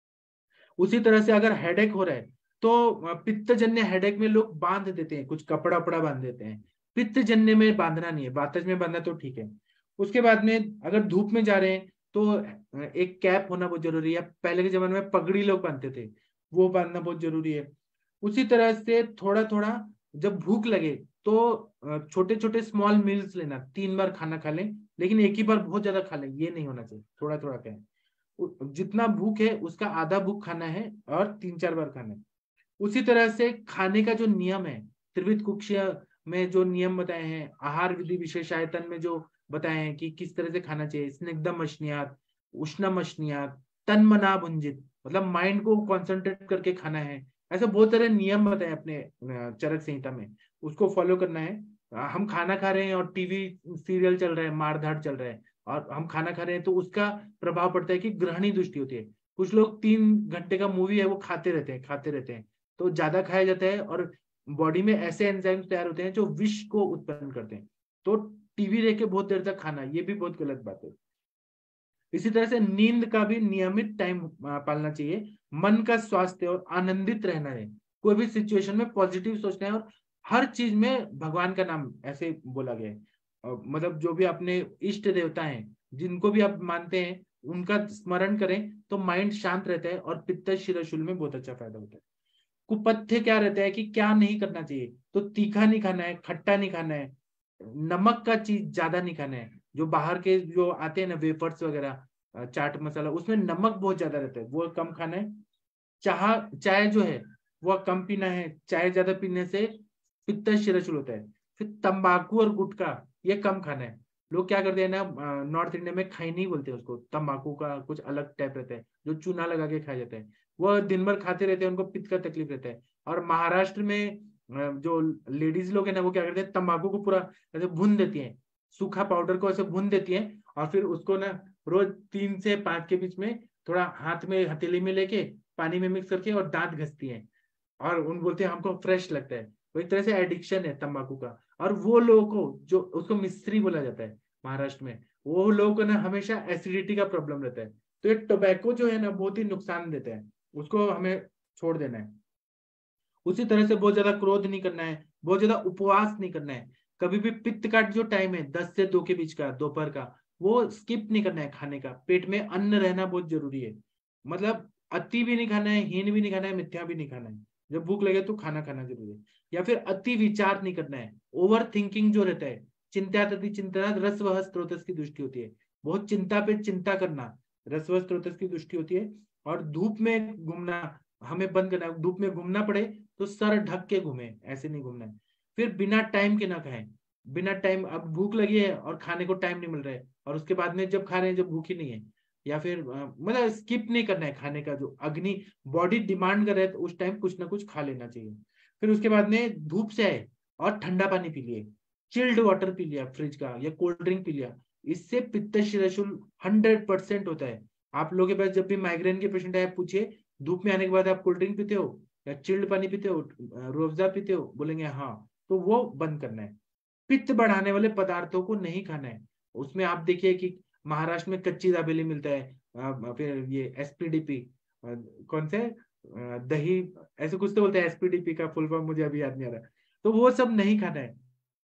उसी तरह से अगर हेडेक हो रहा है तो पित्तजन्य हेडेक में लोग बांध देते हैं, कुछ कपड़ा वपड़ा बांध देते हैं। पित्तजन्य में बांधना नहीं है, वातज में बांधना तो ठीक है। उसके बाद में अगर धूप में जा रहे हैं तो एक कैप होना बहुत जरूरी है। पहले के जमाने में पगड़ी लोग बांधते थे, वो बांधना बहुत जरूरी है। उसी तरह से थोड़ा थोड़ा जब भूख लगे तो छोटे छोटे स्मॉल मील्स लेना, 3 बार खाना खा लें, लेकिन एक ही बार बहुत ज्यादा खा लें, ये नहीं होना चाहिए। थोड़ा थोड़ा खाएं, जितना भूख है उसका आधा भूख खाना है और 3-4 बार खाना है। उसी तरह से खाने का जो नियम है, त्रिविध कुक्षीय में जो नियम बताए हैं, आहार विधि विशेषायतन में जो बताए हैं कि किस तरह से खाना चाहिए, स्निग्धम अश्नियात, उष्णम अश्नियात, तन्मना भुंजित, मतलब माइंड को कॉन्सेंट्रेट करके खाना है। ऐसे बहुत सारे नियम बताए अपने चरक संहिता में, उसको फॉलो करना है। हम खाना खा रहे हैं और टीवी सीरियल चल रहा है, मारधाड़ चल रहा है, और हम खाना खा रहे हैं तो उसका प्रभाव पड़ता है कि ग्रहणी दृष्टि होती है। कुछ लोग 3 घंटे का मूवी है वो खाते रहते हैं, खाते रहते हैं, तो ज्यादा खाया जाता है और बॉडी में ऐसे एंजाइम तैयार होते हैं जो विष को उत्पन्न करते हैं। तो टीवी देख के बहुत देर तक खाना, ये भी बहुत गलत बात है। इसी तरह से नींद का भी नियमित टाइम पालना चाहिए। मन का स्वास्थ्य और आनंदित रहना है, कोई भी सिचुएशन में पॉजिटिव सोचना है, और हर चीज में भगवान का नाम ऐसे बोला गया है। मतलब जो भी अपने इष्ट देवता हैं, जिनको भी आप मानते हैं, उनका स्मरण करें तो माइंड शांत रहता है और पित्त शिरोशूल में बहुत अच्छा फायदा होता है। कुपथ्य क्या रहता है कि क्या नहीं करना चाहिए, तो तीखा नहीं खाना है, खट्टा नहीं खाना है, नमक का चीज ज्यादा नहीं खाना है। जो बाहर के जो आते हैं ना वेफर्स वगैरह, चाट मसाला, उसमें नमक बहुत ज्यादा रहता है, वो कम खाना है। चाय जो है वो कम पीना है, चाय ज्यादा पीने से पित्त शिरशुल होता है। फिर तंबाकू और गुटखा ये कम खाना है। लोग क्या करते हैं ना, नॉर्थ इंडिया में खैनी बोलते हैं उसको, तंबाकू का कुछ अलग टाइप रहता है जो चूना लगा के खाया जाता है, वो दिन भर खाते रहते हैं, उनको पित्त का तकलीफ रहता है। और महाराष्ट्र में जो लेडीज लोग है ना, वो क्या करते हैं, तंबाकू को पूरा ऐसे भून देती हैं, सूखा पाउडर को ऐसे भून देती हैं, और फिर उसको ना रोज 3 से 5 के बीच में थोड़ा हाथ में हथेली में लेके पानी में मिक्स करके और दांत घसती हैं, और उन बोलते हैं हमको फ्रेश लगता है। वो एक तरह से एडिक्शन है तंबाकू का। और वो लोगों को, जो उसको मिस्त्री बोला जाता है महाराष्ट्र में, वो लोगों को ना हमेशा एसिडिटी का प्रॉब्लम रहता है। तो ये टोबैको जो है ना बहुत ही नुकसान देता है, उसको हमें छोड़ देना है। उसी तरह से बहुत ज्यादा क्रोध नहीं करना है, बहुत ज्यादा उपवास नहीं करना है। कभी भी पित्त का जो टाइम है 10 से 2 के बीच का, दोपहर का, वो स्किप नहीं करना है खाने का। पेट में अन्न रहना बहुत जरूरी है। मतलब अति भी नहीं खाना है, हीन भी नहीं खाना है, मिथ्या भी नहीं खाना है। जब भूख लगे तो खाना खाना जरूरी है। या फिर अति विचार नहीं करना है। ओवर थिंकिंग जो रहता है, चिंता तति चिंता रस वह स्रोतस की दृष्टि होती है। बहुत चिंता पे चिंता करना रस वह स्रोतस की दृष्टि होती है। और धूप में घूमना हमें बंद करना है। धूप में घूमना पड़े तो सर ढक के घूमे, ऐसे नहीं घूमना है। फिर बिना टाइम के ना खाएं। बिना टाइम, अब भूख लगी है और खाने को टाइम नहीं मिल रहा है, और उसके बाद में जब खा रहे हैं जब भूख ही नहीं है, या फिर मतलब स्किप नहीं करना है खाने का। जो अग्नि बॉडी डिमांड कर रहा है तो उस टाइम कुछ ना कुछ खा लेना चाहिए। फिर उसके बाद में धूप से आए और ठंडा पानी पी लिए, चिल्ड वाटर पी लिया फ्रिज का, या कोल्ड ड्रिंक पी लिया। इससे पित्त शिरशुल 100% होता है। आप लोगों के पास जब भी माइग्रेन के पेशेंट आए, पूछिए धूप में आने के बाद आप कोल्ड ड्रिंक पीते हो या चिल्ड पानी पीते हो, रूह अफ़ज़ा पीते हो, बोलेंगे हाँ, तो वो बंद करना है। पित्त बढ़ाने वाले पदार्थों को नहीं खाना है। उसमें आप देखिए कि महाराष्ट्र में कच्ची दाबेली मिलता है, फिर ये एसपीडीपी, कौन से दही, ऐसे कुछ तो बोलते हैं। एसपीडीपी का फुल फॉर्म मुझे अभी याद नहीं आ रहा। तो वो सब नहीं खाना है।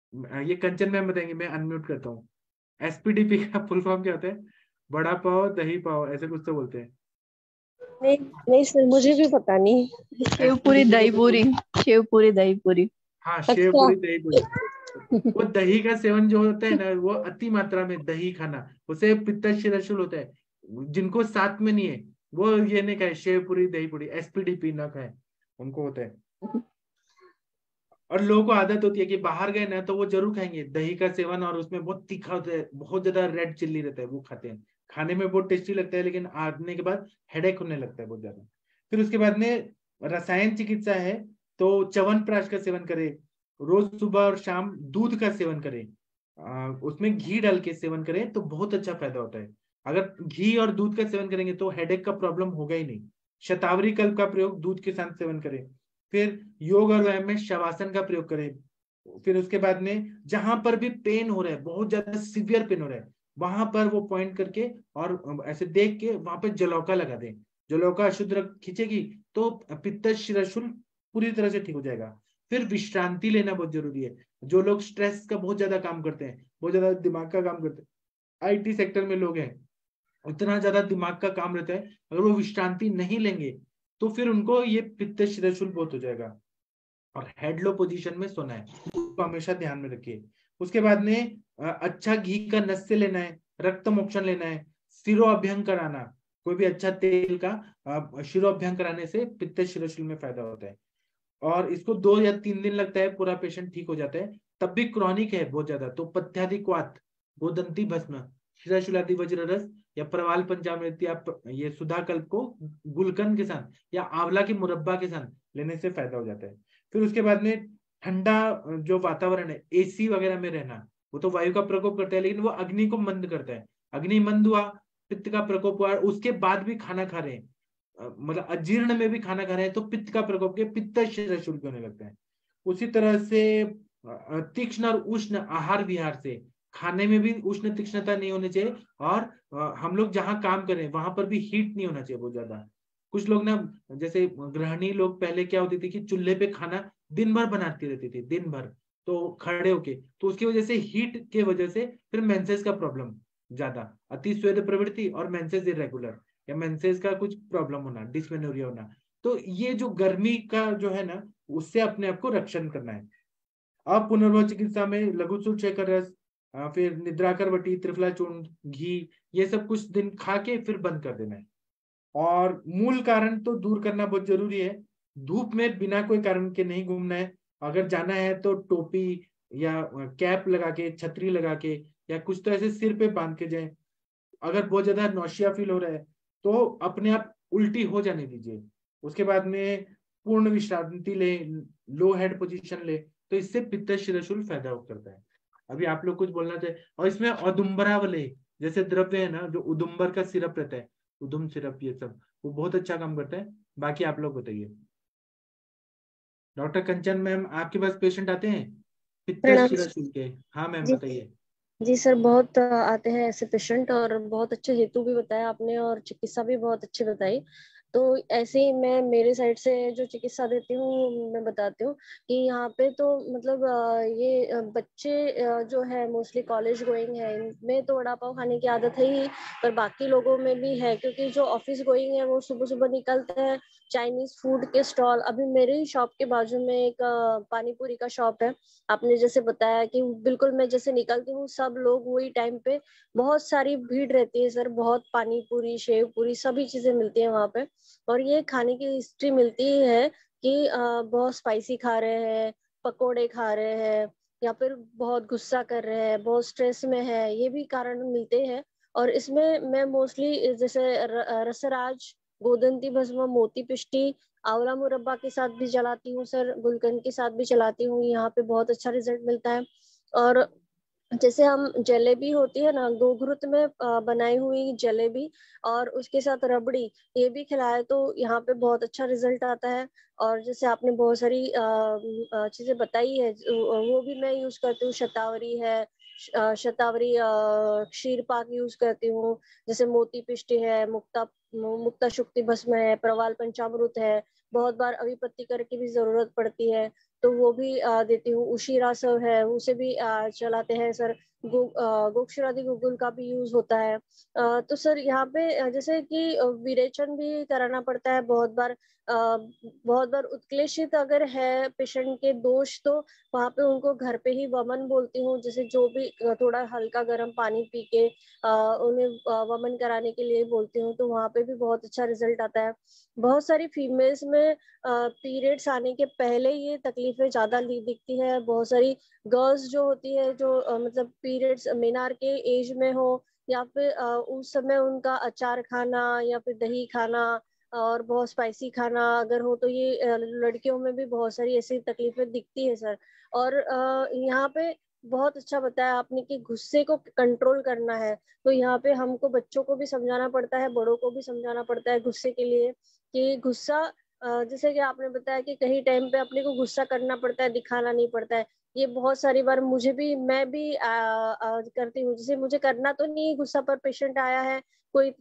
ये कंचन मैम बताएंगे, मैं अनम्यूट करता हूँ। एसपीडीपी का फुल फॉर्म क्या होता है? बड़ा पाव दही पाव, ऐसे कुछ तो बोलते हैं। नहीं नहीं सर, मुझे भी पता नहीं। शेवपुरी दही पूरी, शेवपुरी दही पूरी। हाँ, शेव अच्छा। पूरी दही पूरी। वो दही का सेवन जो होता है ना, वो अति मात्रा में दही खाना, उसे पित्त शिरशुल होता है। जिनको साथ में नहीं है वो ये नहीं खाए शेव पूरी दही पूरी, एसपीडीपी ना खाए, उनको होता है। और लोगों को आदत होती है कि बाहर गए ना तो वो जरूर खाएंगे दही का सेवन, और उसमें बहुत तीखा होता है, बहुत ज्यादा रेड चिल्ली रहता है, वो खाते हैं। खाने में बहुत टेस्टी लगता है, लेकिन आने के बाद हेडेक होने लगता है बहुत ज्यादा। फिर उसके बाद में रसायन चिकित्सा है, तो च्यवनप्राश का सेवन करें, रोज सुबह और शाम दूध का सेवन करें, उसमें घी डाल के सेवन करें तो बहुत अच्छा फायदा होता है। अगर घी और दूध का सेवन करेंगे तो हेडेक का प्रॉब्लम होगा ही नहीं। शतावरी कल्प का प्रयोग दूध के साथ सेवन करें। फिर योग और व्यायाम में शवासन का प्रयोग करें। फिर उसके बाद में जहां पर भी पेन हो रहा है, बहुत ज्यादा सीवियर पेन हो रहा है, वहां पर वो पॉइंट करके और ऐसे देख के वहां पे जलौका लगा दें। जलौका अशुद्ध रक्त खींचेगी तो पित्त शिरशुल पूरी तरह से ठीक हो जाएगा। फिर विश्रांति लेना बहुत जरूरी है। जो लोग स्ट्रेस का बहुत ज्यादा काम करते हैं, बहुत ज्यादा दिमाग का काम करते हैं, आईटी सेक्टर में लोग हैं, उतना ज्यादा दिमाग का काम रहता है, अगर वो विश्रांति नहीं लेंगे तो फिर उनको ये पित्त शिरशुल बहुत हो जाएगा। और हेड लो पोजीशन में सोना है, तो हमेशा ध्यान में रखिए। उसके बाद में अच्छा घी का नस्य लेना है, रक्त मोक्षण लेना है, शिरोअभ्यंग कराना, कोई भी अच्छा तेल का शिरोअभ्यंग कराने से पित्त शिरशुल में फायदा होता है। और इसको 2 या 3 दिन लगता है, पूरा पेशेंट ठीक हो जाता है। तब भी क्रॉनिक है बहुत ज्यादा तो पथ्यादिक वात, गोदंती भस्म, शिराशुलादि वज्र रस या प्रवाल पंचामृत या ये सुधा कल्प को गुलकंद के साथ या आंवला के मुरब्बा के साथ लेने से फायदा हो जाता है। फिर उसके बाद में ठंडा जो वातावरण है, एसी वगैरह में रहना, वो तो वायु का प्रकोप करता है, लेकिन वो अग्नि को मंद करता है। अग्नि मंद हुआ, पित्त का प्रकोप हुआ, उसके बाद भी खाना खा रहे हैं, मतलब अजीर्ण में भी खाना खा रहे हैं, तो पित्त का प्रकोप के पित्त शिरशुल होने लगता है। उसी तरह से तीक्ष्ण और उष्ण आहार विहार से खाने में भी उष्ण तीक्ष्णता नहीं होनी चाहिए, और हम लोग जहाँ काम करें वहां पर भी हीट नहीं होना चाहिए बहुत ज्यादा। कुछ लोग ना, जैसे गृहिणी लोग पहले क्या होती थी कि चूल्हे पे खाना दिन भर बनाती रहती थी, दिन भर तो खड़े होके, तो उसकी वजह से हीट के वजह से फिर मेंसेस का प्रॉब्लम ज्यादा, अति स्वेद प्रवृत्ति और मेंसेस इरेगुलर या मेंसेस का कुछ प्रॉब्लम होना, डिस्मेनोरिया होना। तो ये जो गर्मी का जो है ना, उससे अपने आप को रक्षण करना है। अब पुनर्भव चिकित्सा में लघु शेखर रस, फिर निद्राकर बटी, त्रिफला चूर्ण, घी, ये सब कुछ दिन खा के फिर बंद कर देना है। और मूल कारण तो दूर करना बहुत जरूरी है। धूप में बिना कोई कारण के नहीं घूमना है। अगर जाना है तो टोपी या कैप लगा के, छतरी लगा के, या कुछ तो ऐसे सिर पे बांध के जाए। अगर बहुत ज्यादा नौशिया फील हो रहा है तो अपने आप उल्टी हो जाने दीजिए। उसके बाद में पूर्ण विश्रांति ले, लो हेड पोजीशन ले, तो इससे पित्त शिरशुल फायदा करता है। अभी आप लोग कुछ बोलना चाहे। और इसमें औदुम्बरा वाले जैसे द्रव्य है ना, जो उदुम्बर का सिरप रहता है, उदुम सिरप, ये सब वो बहुत अच्छा काम करता है। बाकी आप लोग बताइए। डॉक्टर कंचन मैम, आपके पास पेशेंट आते हैं पित्त प्रणाम। शिरशुल के? हाँ मैम, जी बताइए। जी सर, बहुत आते हैं ऐसे पेशेंट, और बहुत अच्छे हेतु भी बताया आपने और चिकित्सा भी बहुत अच्छी बताई। तो ऐसे ही मैं मेरे साइड से जो चिकित्सा देती हूँ मैं बताती हूँ कि यहाँ पे तो मतलब ये बच्चे जो है मोस्टली कॉलेज गोइंग है, इनमें तो वड़ा पाव खाने की आदत है ही, पर बाकी लोगों में भी है, क्योंकि जो ऑफिस गोइंग है वो सुबह सुबह निकलते हैं चाइनीज फूड के स्टॉल। अभी मेरे ही शॉप के बाजू में एक पानी पूरी का शॉप है। आपने जैसे बताया कि बिल्कुल मैं जैसे निकलती हूँ सब लोग वही टाइम पे, बहुत सारी भीड़ रहती है सर, बहुत पानी पूरी, शेव पूरी, सभी चीजें मिलती है वहां पे। और ये खाने की हिस्ट्री मिलती है कि बहुत स्पाइसी खा रहे हैं, पकोड़े खा रहे हैं, या फिर बहुत गुस्सा कर रहे हैं, बहुत स्ट्रेस में है, ये भी कारण मिलते हैं। और इसमें मैं मोस्टली जैसे रसराज, गोदंती भस्म, मोती पिष्टी, आंवला मुरब्बा के साथ भी चलाती हूँ सर, गुलकंद के साथ भी चलाती हूँ, यहाँ पे बहुत अच्छा रिजल्ट मिलता है। और जैसे हम जलेबी होती है ना, गोघृत में बनाई हुई जलेबी, और उसके साथ रबड़ी, ये भी खिलाए तो यहाँ पे बहुत अच्छा रिजल्ट आता है। और जैसे आपने बहुत सारी चीजें बताई है, वो भी मैं यूज करती हूँ। शतावरी है, शतावरी क्षीर पाक यूज करती हूँ। जैसे मोती पिष्टी है, मुक्ता शुक्ति भस्म है, प्रवाल पंचामृत है, बहुत बार अभिपत्ति करके भी जरूरत पड़ती है तो वो भी देती हूँ। उशीरा सब है, उसे भी चलाते हैं सर। गोक्षरादि गुगुल का भी यूज होता है। तो सर यहाँ पे जैसे कि विरेचन भी कराना पड़ता है बहुत बार। बहुत बार उत्क्लेशित अगर है पेशेंट के दोष, तो वहाँ पे उनको घर पे ही वमन बोलती हूँ, जैसे जो भी थोड़ा हल्का गर्म पानी पी के उन्हें वमन कराने के लिए बोलती हूँ, तो वहाँ पे भी बहुत अच्छा रिजल्ट आता है। बहुत सारी फीमेल्स में पीरियड्स आने के पहले ये तकलीफें ज्यादा दिखती है। बहुत सारी गर्ल्स जो होती है, जो मतलब पीरियड्स मेनार के एज में हो, या फिर उस समय उनका अचार खाना या फिर दही खाना और बहुत स्पाइसी खाना अगर हो, तो ये लड़कियों में भी बहुत सारी ऐसी तकलीफें दिखती है सर। और यहाँ पे बहुत अच्छा बताया आपने कि गुस्से को कंट्रोल करना है। तो यहाँ पे हमको बच्चों को भी समझाना पड़ता है, बड़ों को भी समझाना पड़ता है गुस्से के लिए, कि गुस्सा जैसे कि आपने बताया कि कहीं टाइम पे अपने को गुस्सा करना पड़ता है, दिखाना नहीं पड़ता है। ये बहुत सारी बार मुझे भी, मैं भी करती हूँ। जैसे मुझे करना तो नहीं गुस्सा, पर पेशेंट आया है कोई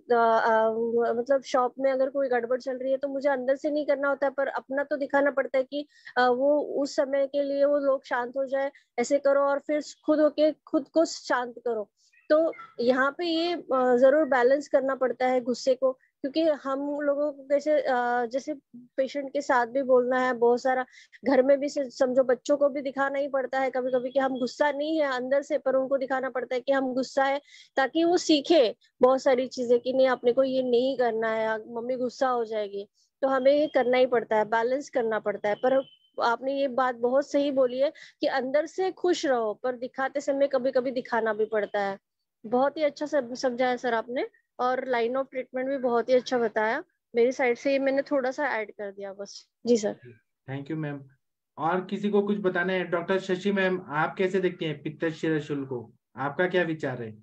मतलब शॉप में अगर कोई गड़बड़ चल रही है, तो मुझे अंदर से नहीं करना होता है, पर अपना तो दिखाना पड़ता है कि वो उस समय के लिए वो लोग शांत हो जाए, ऐसे करो, और फिर खुद होके खुद को शांत करो। तो यहाँ पे ये जरूर बैलेंस करना पड़ता है गुस्से को, क्योंकि हम लोगों को कैसे जैसे पेशेंट के साथ भी बोलना है बहुत सारा, घर में भी समझो बच्चों को भी दिखाना ही पड़ता है कभी कभी कि हम गुस्सा नहीं है अंदर से, पर उनको दिखाना पड़ता है कि हम गुस्सा है, ताकि वो सीखे बहुत सारी चीजें कि नहीं अपने को ये नहीं करना है, मम्मी गुस्सा हो जाएगी। तो हमें ये करना ही पड़ता है, बैलेंस करना पड़ता है। पर आपने ये बात बहुत सही बोली है कि अंदर से खुश रहो, पर दिखाते समय कभी कभी दिखाना भी पड़ता है। बहुत ही अच्छा समझाया सर आपने, और लाइन ऑफ ट्रीटमेंट भी बहुत ही अच्छा बताया। मेरी साइड से ये मैंने थोड़ा सा ऐड कर दिया बस। जी सर। Thank you ma'am. और किसी को कुछ बताना है? डॉक्टर शशि मैम, आप कैसे देखती हैं पित्तशिरा शूल को? आपका क्या विचार है?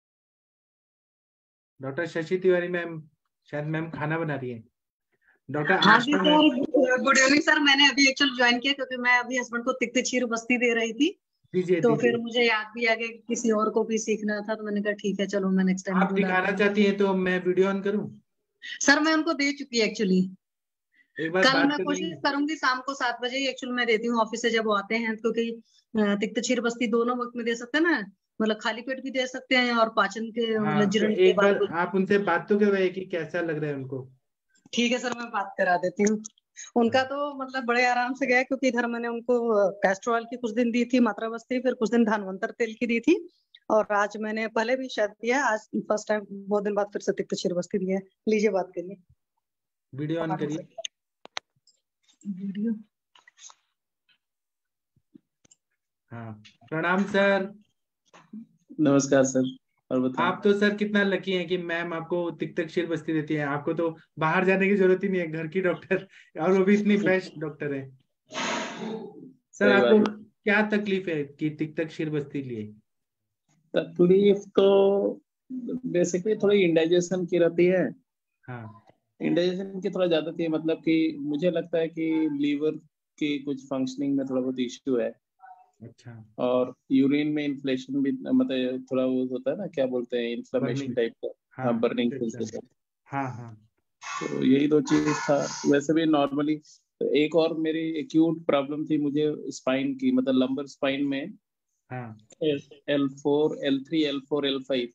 डॉक्टर शशि तिवारी मैम, शायद मैम खाना बना रही है। डॉक्टर हाँ जी Asha ma'am. Sir, good evening sir. मैंने अभी एक्चुअल ज्वाइन किया क्योंकि मैं अभी हस्बैंड को तिक्तचीर बस्ती दे रही थी, दीजिए तो फिर दीजिए। मुझे याद भी आ गया कि किसी और को भी सीखना था, तो मैंने कहा ठीक है चलो मैं नेक्स्ट टाइम आप दूंगा। दिखाना चाहती हैं तो मैं वीडियो ऑन करूं? सर मैं उनको दे चुकी एक्चुअली। एक बार कल बात मैं कर कोशिश लेंगे? करूंगी शाम को 7 बजे ही एक्चुअल मैं देती हूँ ऑफिस से जब वो आते हैं, क्योंकि तिक्तचीर बस्ती दोनों वक्त में दे सकते हैं ना, मतलब खाली पेट भी दे सकते हैं और पाचन के मतलब हाँ, तो जीर्ण के एक बाद बार भी। आप उनसे बात तो करवाइए कि कैसा लग रहा है उनको। ठीक है सर, मैं बात करा देती हूँ। उनका तो मतलब बड़े आराम से गया, क्योंकि इधर मैंने उनको कैस्टर ऑयल की कुछ दिन दी थी, मात्रा बस्ती, फिर कुछ दिन धानवंतर तेल की दी थी, और आज मैंने पहले भी शायद दिया, आज फर्स्ट टाइम बहुत दिन बाद फिर से तिक्तचीर बस्ती दी है। लीजिए बात करिए। वीडियो ऑन करिए। वीडियो। हाँ, प्रणाम सर। नमस्कार सर, और बताएं। आप तो सर कितना लकी हैं कि मैम आपको तिक्तशिर बस्ती देती है। आपको तो बाहर जाने की जरूरत ही नहीं है, घर की डॉक्टर, और वो भी इतनी बेस्ट डॉक्टर है। सर सही आपको बात है। क्या तकलीफ है कि तिक्तशिर बस्ती लिए? तकलीफ तो बेसिकली थोड़ी इंडाइजेशन की रहती है। हाँ। इंडाइजेशन की थोड़ा ज्यादा थी, मतलब कि मुझे लगता है कि लीवर की कुछ फंक्शनिंग में थोड़ा बहुत इश्यू है, अच्छा। और यूरिन में इन्फ्लेशन भी, मतलब थोड़ा वो होता है ना, क्या बोलते हैं, इन्फ्लेमेशन बर्निंग। टाइप का। हाँ, हाँ, बर्निंग अच्छा। सेंसेशन। हाँ हाँ। तो यही दो चीज था। वैसे भी नॉर्मली एक और मेरी एक्यूट प्रॉब्लम थी मुझे, स्पाइन की, मतलब लंबर स्पाइन में हाँ। L4 L3 L4 L5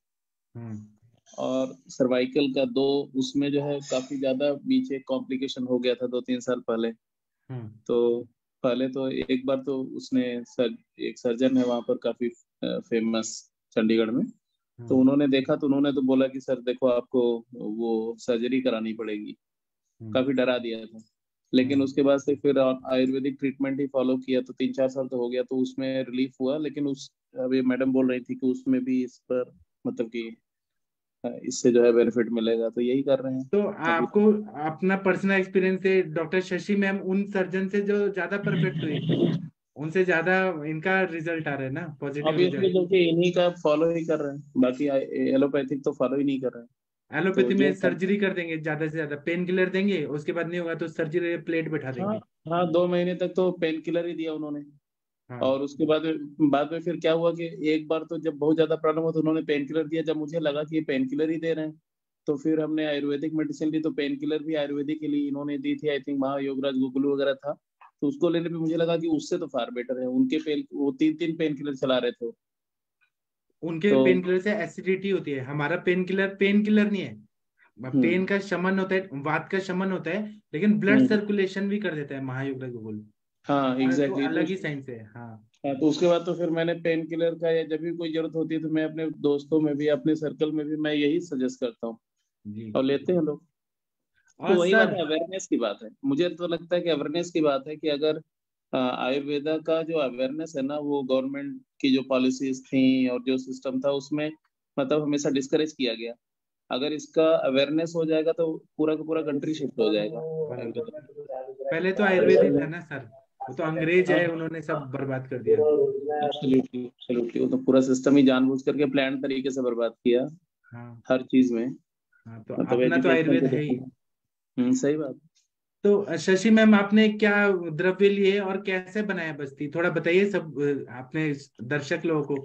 और सर्वाइकल का 2, उसमें जो है काफी ज्यादा पीछे कॉम्प्लिकेशन हो गया था 2-3 साल पहले। तो पहले तो एक बार तो उसने एक सर्जन है वहां पर काफी फेमस, चंडीगढ़ में, तो उन्होंने देखा, तो उन्होंने तो बोला कि सर देखो आपको वो सर्जरी करानी पड़ेगी, काफी डरा दिया था। लेकिन उसके बाद से फिर आयुर्वेदिक ट्रीटमेंट ही फॉलो किया, तो 3-4 साल तो हो गया, तो उसमें रिलीफ हुआ। लेकिन उस, अभी मैडम बोल रही थी कि उसमें भी इस पर मतलब कि इससे जो है बेनिफिट मिलेगा, तो यही कर रहे हैं तो अभी। आपको अपना पर्सनल एक्सपीरियंस है डॉक्टर शशि मैम उन सर्जन से जो ज्यादा परफेक्ट हुई, उनसे ज्यादा इनका रिजल्ट आ रहा है ना, पॉजिटिव ऑब्वियसली रिजल्ट? देखिए इन्हीं का फॉलो ही कर रहे हैं, बाकी एलोपैथिक तो फॉलो ही नहीं कर रहे हैं। तो एलोपैथी जो में सर्जरी कर देंगे, ज्यादा से ज्यादा पेन किलर देंगे, उसके बाद नहीं होगा तो सर्जरी प्लेट बैठा हाँ देंगे। हाँ, 2 महीने तक तो पेन किलर ही दिया उन्होंने। हाँ। और उसके बाद में फिर क्या हुआ कि एक बार तो जब बहुत ज्यादा प्रॉब्लम हुआ तो उन्होंने पेन किलर दिया, जब मुझे लगा कि ये पेन किलर ही दे रहे हैं, तो फिर हमने आयुर्वेदिक मेडिसिन ली, तो पेन किलर भी आयुर्वेदिक के लिए इन्होंने दी थी, आई थिंक महा योगराज गुगलू वगैरह था, तो उसको लेने पे मुझे लगा कि उससे तो फार बेटर है। उनके पेन, वो 3-3 पेन किलर चला रहे थे, उनके तो पेन किलर से एसिडिटी होती है, हमारा पेन किलर नहीं है। पेन का शमन होता है, वात का शमन होता है, लेकिन ब्लड सर्कुलेशन भी कर देता है महायोग गुगुल। हाँ तो एग्जैक्टली। अलग ही साइंस है। हाँ हाँ, तो उसके बाद तो फिर मैंने पेन किलर का, या जब भी कोई जरूरत होती है तो मैं अपने दोस्तों में भी, अपने सर्कल में भी मैं यही सजेस्ट करता हूँ, जी। और लेते हैं लोग। तो और वही बात सर, है, अवेयरनेस की बात है। मुझे तो लगता है कि अवेयरनेस की बात है, कि अगर आयुर्वेदा का जो अवेयरनेस है ना, वो गवर्नमेंट की जो पॉलिसीज थी और जो सिस्टम था उसमें मतलब हमेशा डिस्करेज किया गया। अगर इसका अवेयरनेस हो जाएगा तो पूरा का पूरा कंट्री शिफ्ट हो जाएगा आयुर्वेदा में। पहले तो आयुर्वेद ही था ना सर, वो तो अंग्रेज आए, उन्होंने सब बर्बाद कर दिया। एब्सोल्युटली एब्सोल्युटली, वो तो पूरा सिस्टम ही जानबूझ करके प्लान तरीके से बर्बाद किया हाँ हर चीज में। हाँ, तो मतलब अपना तो एजुकेशन आयुर्वेद को है ही। देखो। सही बात। तो शशि मैम, आपने क्या द्रव्य लिए और कैसे बनाया बस्ती, थोड़ा बताइए सब आपने दर्शक लोगों को।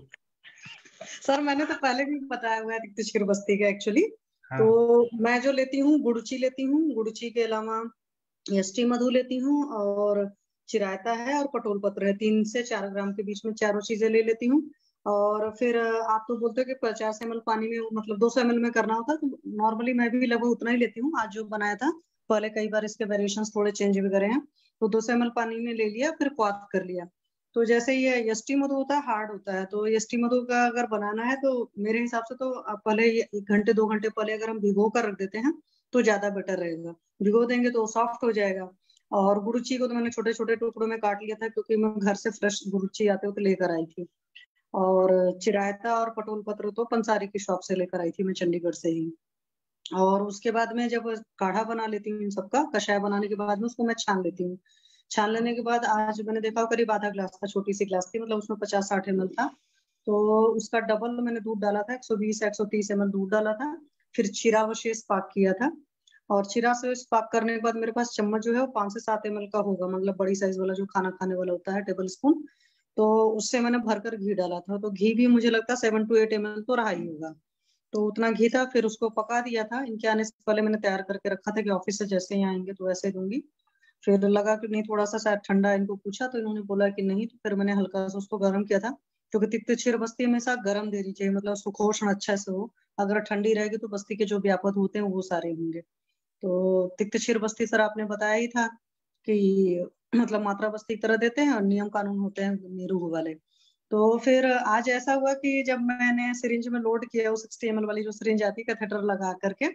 सर मैंने तो पहले भी बताया हुआ है तिक्तशिर बस्ती का एक्चुअली। तो हाँ मैं जो लेती हूँ गुड़ची लेती हूँ, गुड़ची के अलावा यष्टि मधु लेती हूँ, और चिरायता है और पटोल पत्र है, 3 से 4 ग्राम के बीच में चारों चीजें ले लेती हूँ। और फिर आप तो बोलते हो कि 50 ml पानी में, मतलब 200 ml में करना होता है, तो नॉर्मली मैं भी लगभग उतना ही लेती हूँ। आज जो बनाया था, पहले कई बार इसके वेरिएशन थोड़े चेंज वगैरह हैं, तो 200 ml पानी में ले लिया, फिर क्वाथ कर लिया। तो जैसे ये यष्टि मधु होता है, हार्ड होता है, तो यष्टि मधु का अगर बनाना है तो मेरे हिसाब से तो आप पहले 1 घंटे 2 घंटे पहले अगर हम भिगो कर रख देते हैं तो ज्यादा बेटर रहेगा। भिगो देंगे तो सॉफ्ट हो जाएगा। और गुरुची को तो मैंने छोटे छोटे टुकड़ों में काट लिया था, क्योंकि मैं घर से फ्रेश गुरुची आते हुए लेकर आई थी। और चिरायता और पटोल पत्र तो पंसारी की शॉप से लेकर आई थी मैं, चंडीगढ़ से ही। और उसके बाद में जब काढ़ा बना लेती हूँ इन सबका, कषाय बनाने के बाद में उसको मैं छान लेती हूँ। छान लेने के बाद, आज मैंने देखा करीब आधा ग्लास था, छोटी सी ग्लास थी, मतलब उसमें 50-60 ml था। तो उसका डबल मैंने दूध डाला था, 120 या 130 ml दूध डाला था। फिर चिरा व शेष पाक किया था। और चिरा से पाक करने के बाद मेरे पास चम्मच जो है वो 5 से 7 ml का होगा, मतलब बड़ी साइज वाला जो खाना खाने वाला होता है, टेबल स्पून। तो उससे मैंने भरकर घी डाला था, तो घी भी मुझे लगता है 7 to 8 ml तो रहा ही होगा। तो उतना घी था, फिर उसको पका दिया था। इनके आने से पहले मैंने तैयार करके रखा था कि ऑफिस से जैसे ही आएंगे तो वैसे दूंगी। फिर लगा कि नहीं, थोड़ा सा शायद ठंडा, इनको पूछा तो इन्होंने बोला कि नहीं, तो फिर मैंने हल्का सा उसको गर्म किया था। क्योंकि तिक्तशिर बस्ती हमेशा गर्म देनी चाहिए, मतलब सुखोष्ण अच्छा से हो। अगर ठंडी रहेगी तो बस्ती के जो व्यापक होते हैं वो सारे होंगे। तो तिक्तशिर बस्ती सर आपने बताया ही था कि मतलब मात्रा बस्ती की तरह देते हैं और नियम कानून होते हैं निरूह वाले। तो फिर आज ऐसा हुआ कि जब मैंने सिरिंज में लोड किया, वो 60 ml वाली जो सिरिंज आती है कैथेटर लगा करके,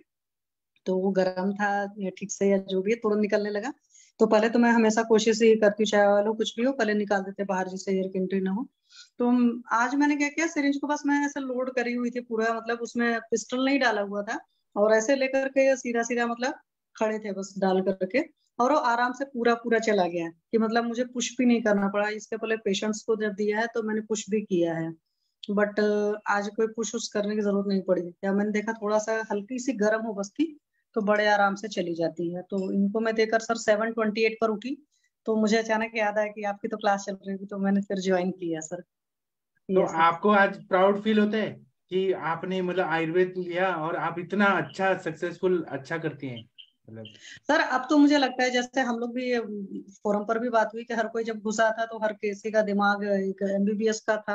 तो वो गर्म था या ठीक से या जो भी है, तुरंत निकलने लगा। तो पहले तो मैं हमेशा कोशिश ही करती हूँ, चाय वालों कुछ भी हो, पहले निकाल देते बाहर जिससे एयर की एंट्री ना हो। तो आज मैंने क्या किया, सिरिंज को बस मैं ऐसे लोड करी हुई थी पूरा, मतलब उसमें पिस्टल नहीं डाला हुआ था, और ऐसे लेकर के सीधा सीधा मतलब खड़े थे बस डाल करके, और वो आराम से पूरा पूरा चला गया, कि मतलब मुझे पुश भी नहीं करना पड़ा। इसके पहले पेशेंट्स को जब दिया है तो मैंने पुश भी किया है, बट आज कोई पुश उस करने की जरूरत नहीं पड़ी। या मैंने देखा थोड़ा सा हल्की सी गर्म हो बस्ती तो बड़े आराम से चली जाती है। तो इनको मैं देकर सर 7:28 पर उठी। तो मुझे अचानक याद आया कि आपकी तो क्लास चल रही थी, तो मैंने फिर ज्वाइन किया सर। तो ये सर। आपको आज प्राउड फील होता है कि आपने मतलब आयुर्वेद लिया और आप इतना अच्छा सक्सेसफुल अच्छा करती हैं मतलब। सर अब तो मुझे लगता है, जैसे हम लोग भी फोरम पर भी बात हुई कि हर कोई जब घुसा था तो हर किसी का दिमाग एक एमबीबीएस का था,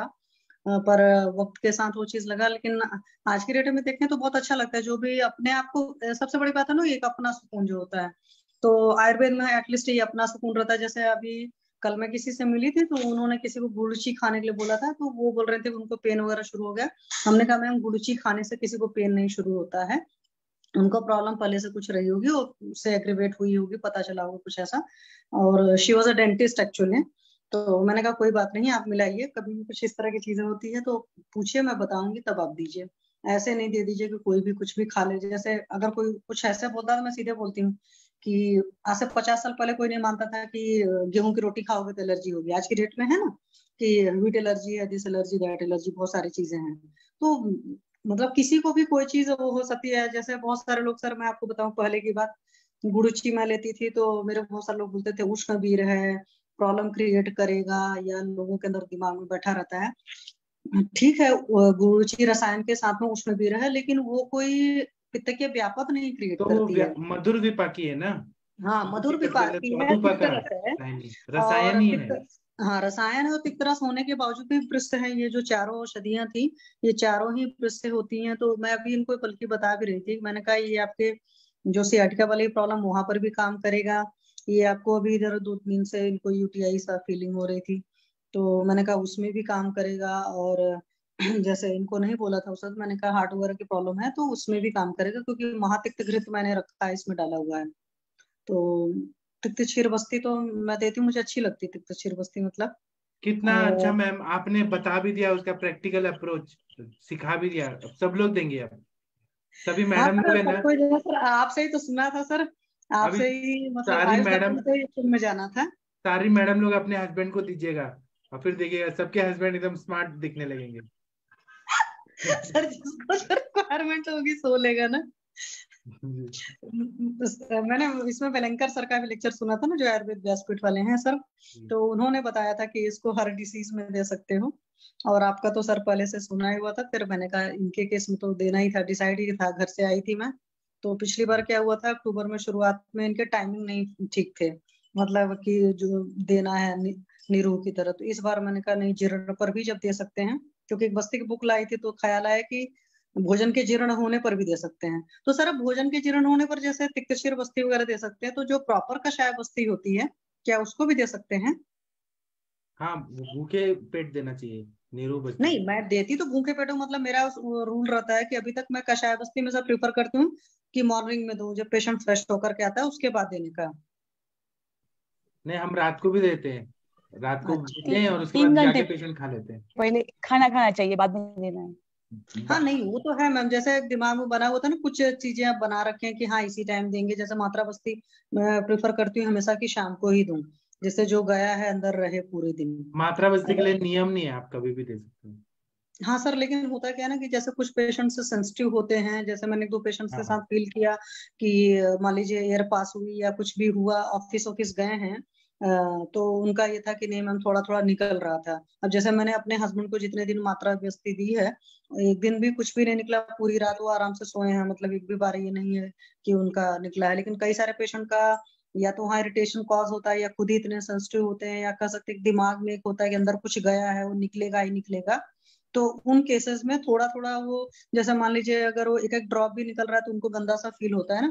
पर वक्त के साथ वो चीज लगा। लेकिन आज की डेट में देखें तो बहुत अच्छा लगता है, जो भी अपने आप को, सबसे बड़ी बात है ना, एक अपना सुकून जो होता है। तो आयुर्वेद में एटलीस्ट ये अपना सुकून रहता है। जैसे अभी कल मैं किसी से मिली थी, तो उन्होंने किसी को गुड़ची खाने के लिए बोला था, तो वो बोल रहे थे कि उनको पेन वगैरह शुरू हो गया। हमने कहा मैम, गुड़ची खाने से किसी को पेन नहीं शुरू होता है, उनको प्रॉब्लम पहले से कुछ रही होगी और उससे एग्रीवेट हुई होगी, पता चला होगा कुछ ऐसा। और she was a dentist actually. तो मैंने कहा कोई बात नहीं, आप मिलाइए, कभी भी कुछ इस तरह की चीजें होती है तो पूछिए, मैं बताऊंगी तब आप दीजिए। ऐसे नहीं दे दीजिए कि कोई भी कुछ भी खा ले। जैसे अगर कोई कुछ ऐसे बोलता है तो मैं सीधे बोलती हूँ कि आज से 50 साल पहले कोई नहीं मानता था कि गेहूं की रोटी खाओगे तो एलर्जी होगी। आज की डेट में है ना कि व्हीट एलर्जी है, दिस एलर्जी दैट एलर्जी, बहुत सारी चीजें हैं। तो मतलब किसी को भी कोई चीज वो हो सकती है। जैसे बहुत सारे लोग, सर मैं आपको बताऊं पहले की बात, गुड़ची मैं लेती थी तो मेरे बहुत सारे लोग बोलते थे उष्ण वीर है, प्रॉब्लम क्रिएट करेगा, या लोगों के अंदर दिमाग में बैठा रहता है। ठीक है, गुरुची रसायन के साथ में उष्ण वीर है, लेकिन वो कोई पित्त के व्यापक नहीं क्रिएट तो वो करती है। मधुर विपाकी है ना, हाँ, गुरुची मधुर का विपाकी है, पित्त मधुपाका रस है। नहीं, और रसायन ही पित्त, है। हाँ, रसायन है और तिक्त रस होने के बावजूद भी पृष्ठ है, ये जो चारों औषधियां थी ये चारों ही पृष्ठ होती हैं। तो मैं अभी इनको बल्कि बता भी रही थी, मैंने कहा ये आपके जो सियाटिका वाली प्रॉब्लम वहां पर भी काम करेगा, ये आपको अभी इधर 2 दिन से इनको यूटीआई सा फीलिंग हो रही थी, तो मैंने कहा उसमें भी काम करेगा। और जैसे इनको नहीं बोला था उस वक्त, मैंने कहा हार्ट वगैरह की प्रॉब्लम है तो उसमें भी काम करेगा, क्योंकि महातिक्त घृत मैंने रखा है, इसमें डाला हुआ है। तो तिक्त क्षीर बस्ती तो मैं देती हूँ, मुझे अच्छी लगती है तिक्त क्षीर बस्ती, मतलब कितना अच्छा मैम, आपने बता भी दिया, उसका प्रैक्टिकल अप्रोच सिखा भी दिया, अब सब लोग देंगे अब, सभी मैडम लोग है ना। सबको जो है सर आपसे ही तो सुना था सर, अभी आपसे ही मतलब सारी आयुष मैडम दर्पण से स्कूल में जाना था। सारी मैडम लोग अपने हस्बैंड को दीजिएगा और फिर देखिएगा सबके हस्बैंड एकदम स्मार्ट दिखने लगेंगे। सर जिसको रिक्वायरमेंट होगी सो लेगा ना। मैंने इसमें वेलंकर सर का भी लेक्चर सुना था ना, जो आयुर्वेद व्यासपीठ वाले हैं सर, तो उन्होंने बताया था कि इसको हर डिसीज में दे सकते हो। और आपका तो सर पहले से सुना ही हुआ था, फिर मैंने कहा इनके केस में तो देना ही था, डिसाइड ही था, घर से आई थी मैं। तो पिछली बार क्या हुआ था, अक्टूबर में शुरुआत में इनके टाइमिंग नहीं ठीक थे, मतलब कि जो देना है नीरू की तरह। तो इस बार मैंने कहा नहीं, जीर्ण पर भी जब दे सकते हैं, क्योंकि एक बस्ती की बुक लाई थी तो ख्याल आया कि भोजन के जीर्ण होने पर भी दे सकते हैं। तो सर भोजन के जीर्ण होने पर जैसे तिक्तशीर बस्ती वगैरह दे सकते हैं, तो जो प्रॉपर कषाय बस्ती होती है क्या उसको भी दे सकते हैं? हाँ, भूखे पेट देना चाहिए नीरू बस्ती। नहीं, मैं देती तो भूखे पेटों, मतलब मेरा रूल रहता है कि अभी तक मैं कषाय बस्ती में से प्रीफर करती हूँ कि मॉर्निंग में दूं, जब पेशेंट फ्रेश होकर के आता है उसके बाद देने का। नहीं, हम रात को भी देते हैं, रात को अच्छा। देते हैं और उसके 3 बाद घंटे जाके पेशेंट खा लेते हैं। पहले खाना खाना चाहिए, बाद में देना है। हाँ नहीं, वो तो है मैम, जैसे दिमाग में बना हुआ था ना, कुछ चीजें आप बना रखे हैं कि हाँ इसी टाइम देंगे। जैसे मात्रा बस्ती मैं प्रेफर करती हूँ हमेशा कि शाम को ही दूं, जिससे जो गया है अंदर रहे पूरे दिन। मात्रा बस्ती के लिए नियम नहीं है, आप कभी भी दे सकते हैं। हाँ सर, लेकिन होता क्या है ना कि जैसे कुछ पेशेंट से सेंसिटिव होते हैं, जैसे मैंने 2 पेशेंट्स के साथ फील किया कि मान लीजिए एयर पास हुई या कुछ भी हुआ, ऑफिस गए हैं, तो उनका ये था कि नहीं मैम थोड़ा थोड़ा निकल रहा था। अब जैसे मैंने अपने हस्बैंड को जितने दिन मात्रा बस्ती दी है, एक दिन भी कुछ भी नहीं निकला, पूरी रात वो आराम से सोए हैं, मतलब एक भी बार ये नहीं है कि उनका निकला है। लेकिन कई सारे पेशेंट का या तो वहाँ इरिटेशन कॉज होता है, या खुद ही इतने सेंसिटिव होते हैं, या कह सकते हैं दिमाग में एक होता है कि अंदर कुछ गया है वो निकलेगा ही निकलेगा। तो उन केसेस में थोड़ा थोड़ा वो, जैसे मान लीजिए अगर वो एक एक ड्रॉप भी निकल रहा है तो उनको गंदा सा फील होता है ना।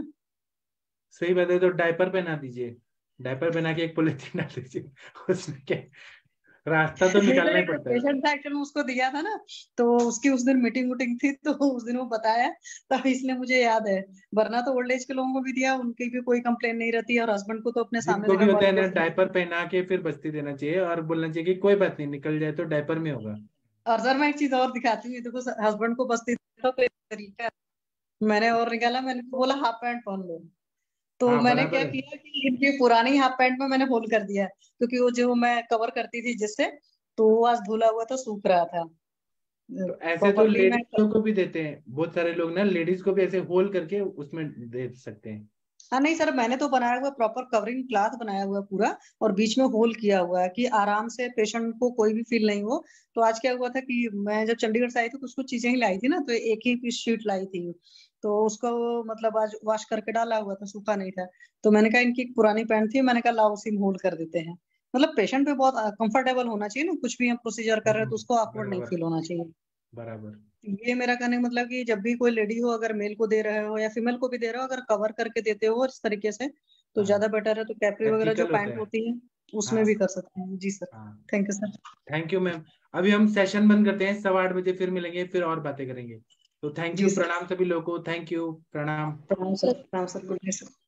सही बात है, तो डायपर पहना दीजिए, डायपर पहना के एक पॉलिथीन डाल दीजिए, उसमें क्या रास्ता तो निकालना ही पड़ता है। पेशेंट था एक्चुअली, उसको दिया था ना, तो उसकी उस दिन मीटिंग थी, तो उस दिन वो बताया, तब इसलिए मुझे याद है। वरना तो ओल्ड एज के लोगों को भी दिया, उनकी भी कोई कंप्लेन नहीं रहती, और हस्बैंड को तो अपने सामने जिनको भी होता है ना, देखा। डायपर पहना के फिर बस्ती देना चाहिए और बोलना चाहिए कि कोई बात नहीं, निकल जाए तो डायपर में होगा। और सर मैं एक चीज और दिखाती हूँ, देखो हस्बैंड को बस्ती देता तो एक तरीका है। मैंने और निकाला, मैंने बोला हाफ पैंट पहन लो, तो हाँ, मैंने बराबर क्या है। किया कि इनकी पुरानी हाफ पैंट में मैंने होल कर दिया, क्योंकि वो जो मैं कवर करती थी जिससे, तो वो आज धुला हुआ था, सूख रहा था तो ऐसे तो प्रॉपरली। मैं लेडीज को भी देते हैं, बहुत सारे लोग ना लेडीज को भी ऐसे होल करके उसमें दे सकते हैं। हाँ नहीं सर, मैंने तो बनाया हुआ प्रॉपर कवरिंग क्लॉथ बनाया हुआ पूरा, और बीच में होल किया हुआ है कि आराम से पेशेंट को कोई भी फील नहीं हो। तो आज क्या हुआ था कि मैं जब चंडीगढ़ से आई थी, कुछ कुछ चीजें ही लाई थी ना, तो एक ही पीस शीट लाई थी, तो उसको मतलब आज वॉश करके डाला हुआ था, सूखा नहीं था। तो मैंने कहा इनकी एक पुरानी पैंट थी, मैंने कहा लाओ उसी में होल कर देते हैं। मतलब पेशेंट पे बहुत कंफर्टेबल होना चाहिए ना, कुछ भी हम प्रोसीजर कर रहे हैं तो उसको ऑकवर्ड नहीं बराबर फील होना चाहिए। बराबर। ये मेरा कहने का मतलब कि जब भी कोई लेडी हो, अगर मेल को दे रहे हो या फीमेल को भी दे रहे हो, अगर कवर करके देते हो इस तरीके से तो ज्यादा बेटर है। तो कैपरी वगैरह जो प्रैक्टिकल होता पैंट है। होती है उसमें हाँ भी कर सकते हैं। जी सर, हाँ, thank you sir. Thank you ma'am. अभी हम सेशन बंद करते हैं, 8:15 बजे फिर मिलेंगे, फिर और बातें करेंगे। तो थैंक जी यू, सर, प्रणाम सभी लोगों को, थैंक यू, प्रणाम। प्रणाम सर, गुड डे सर।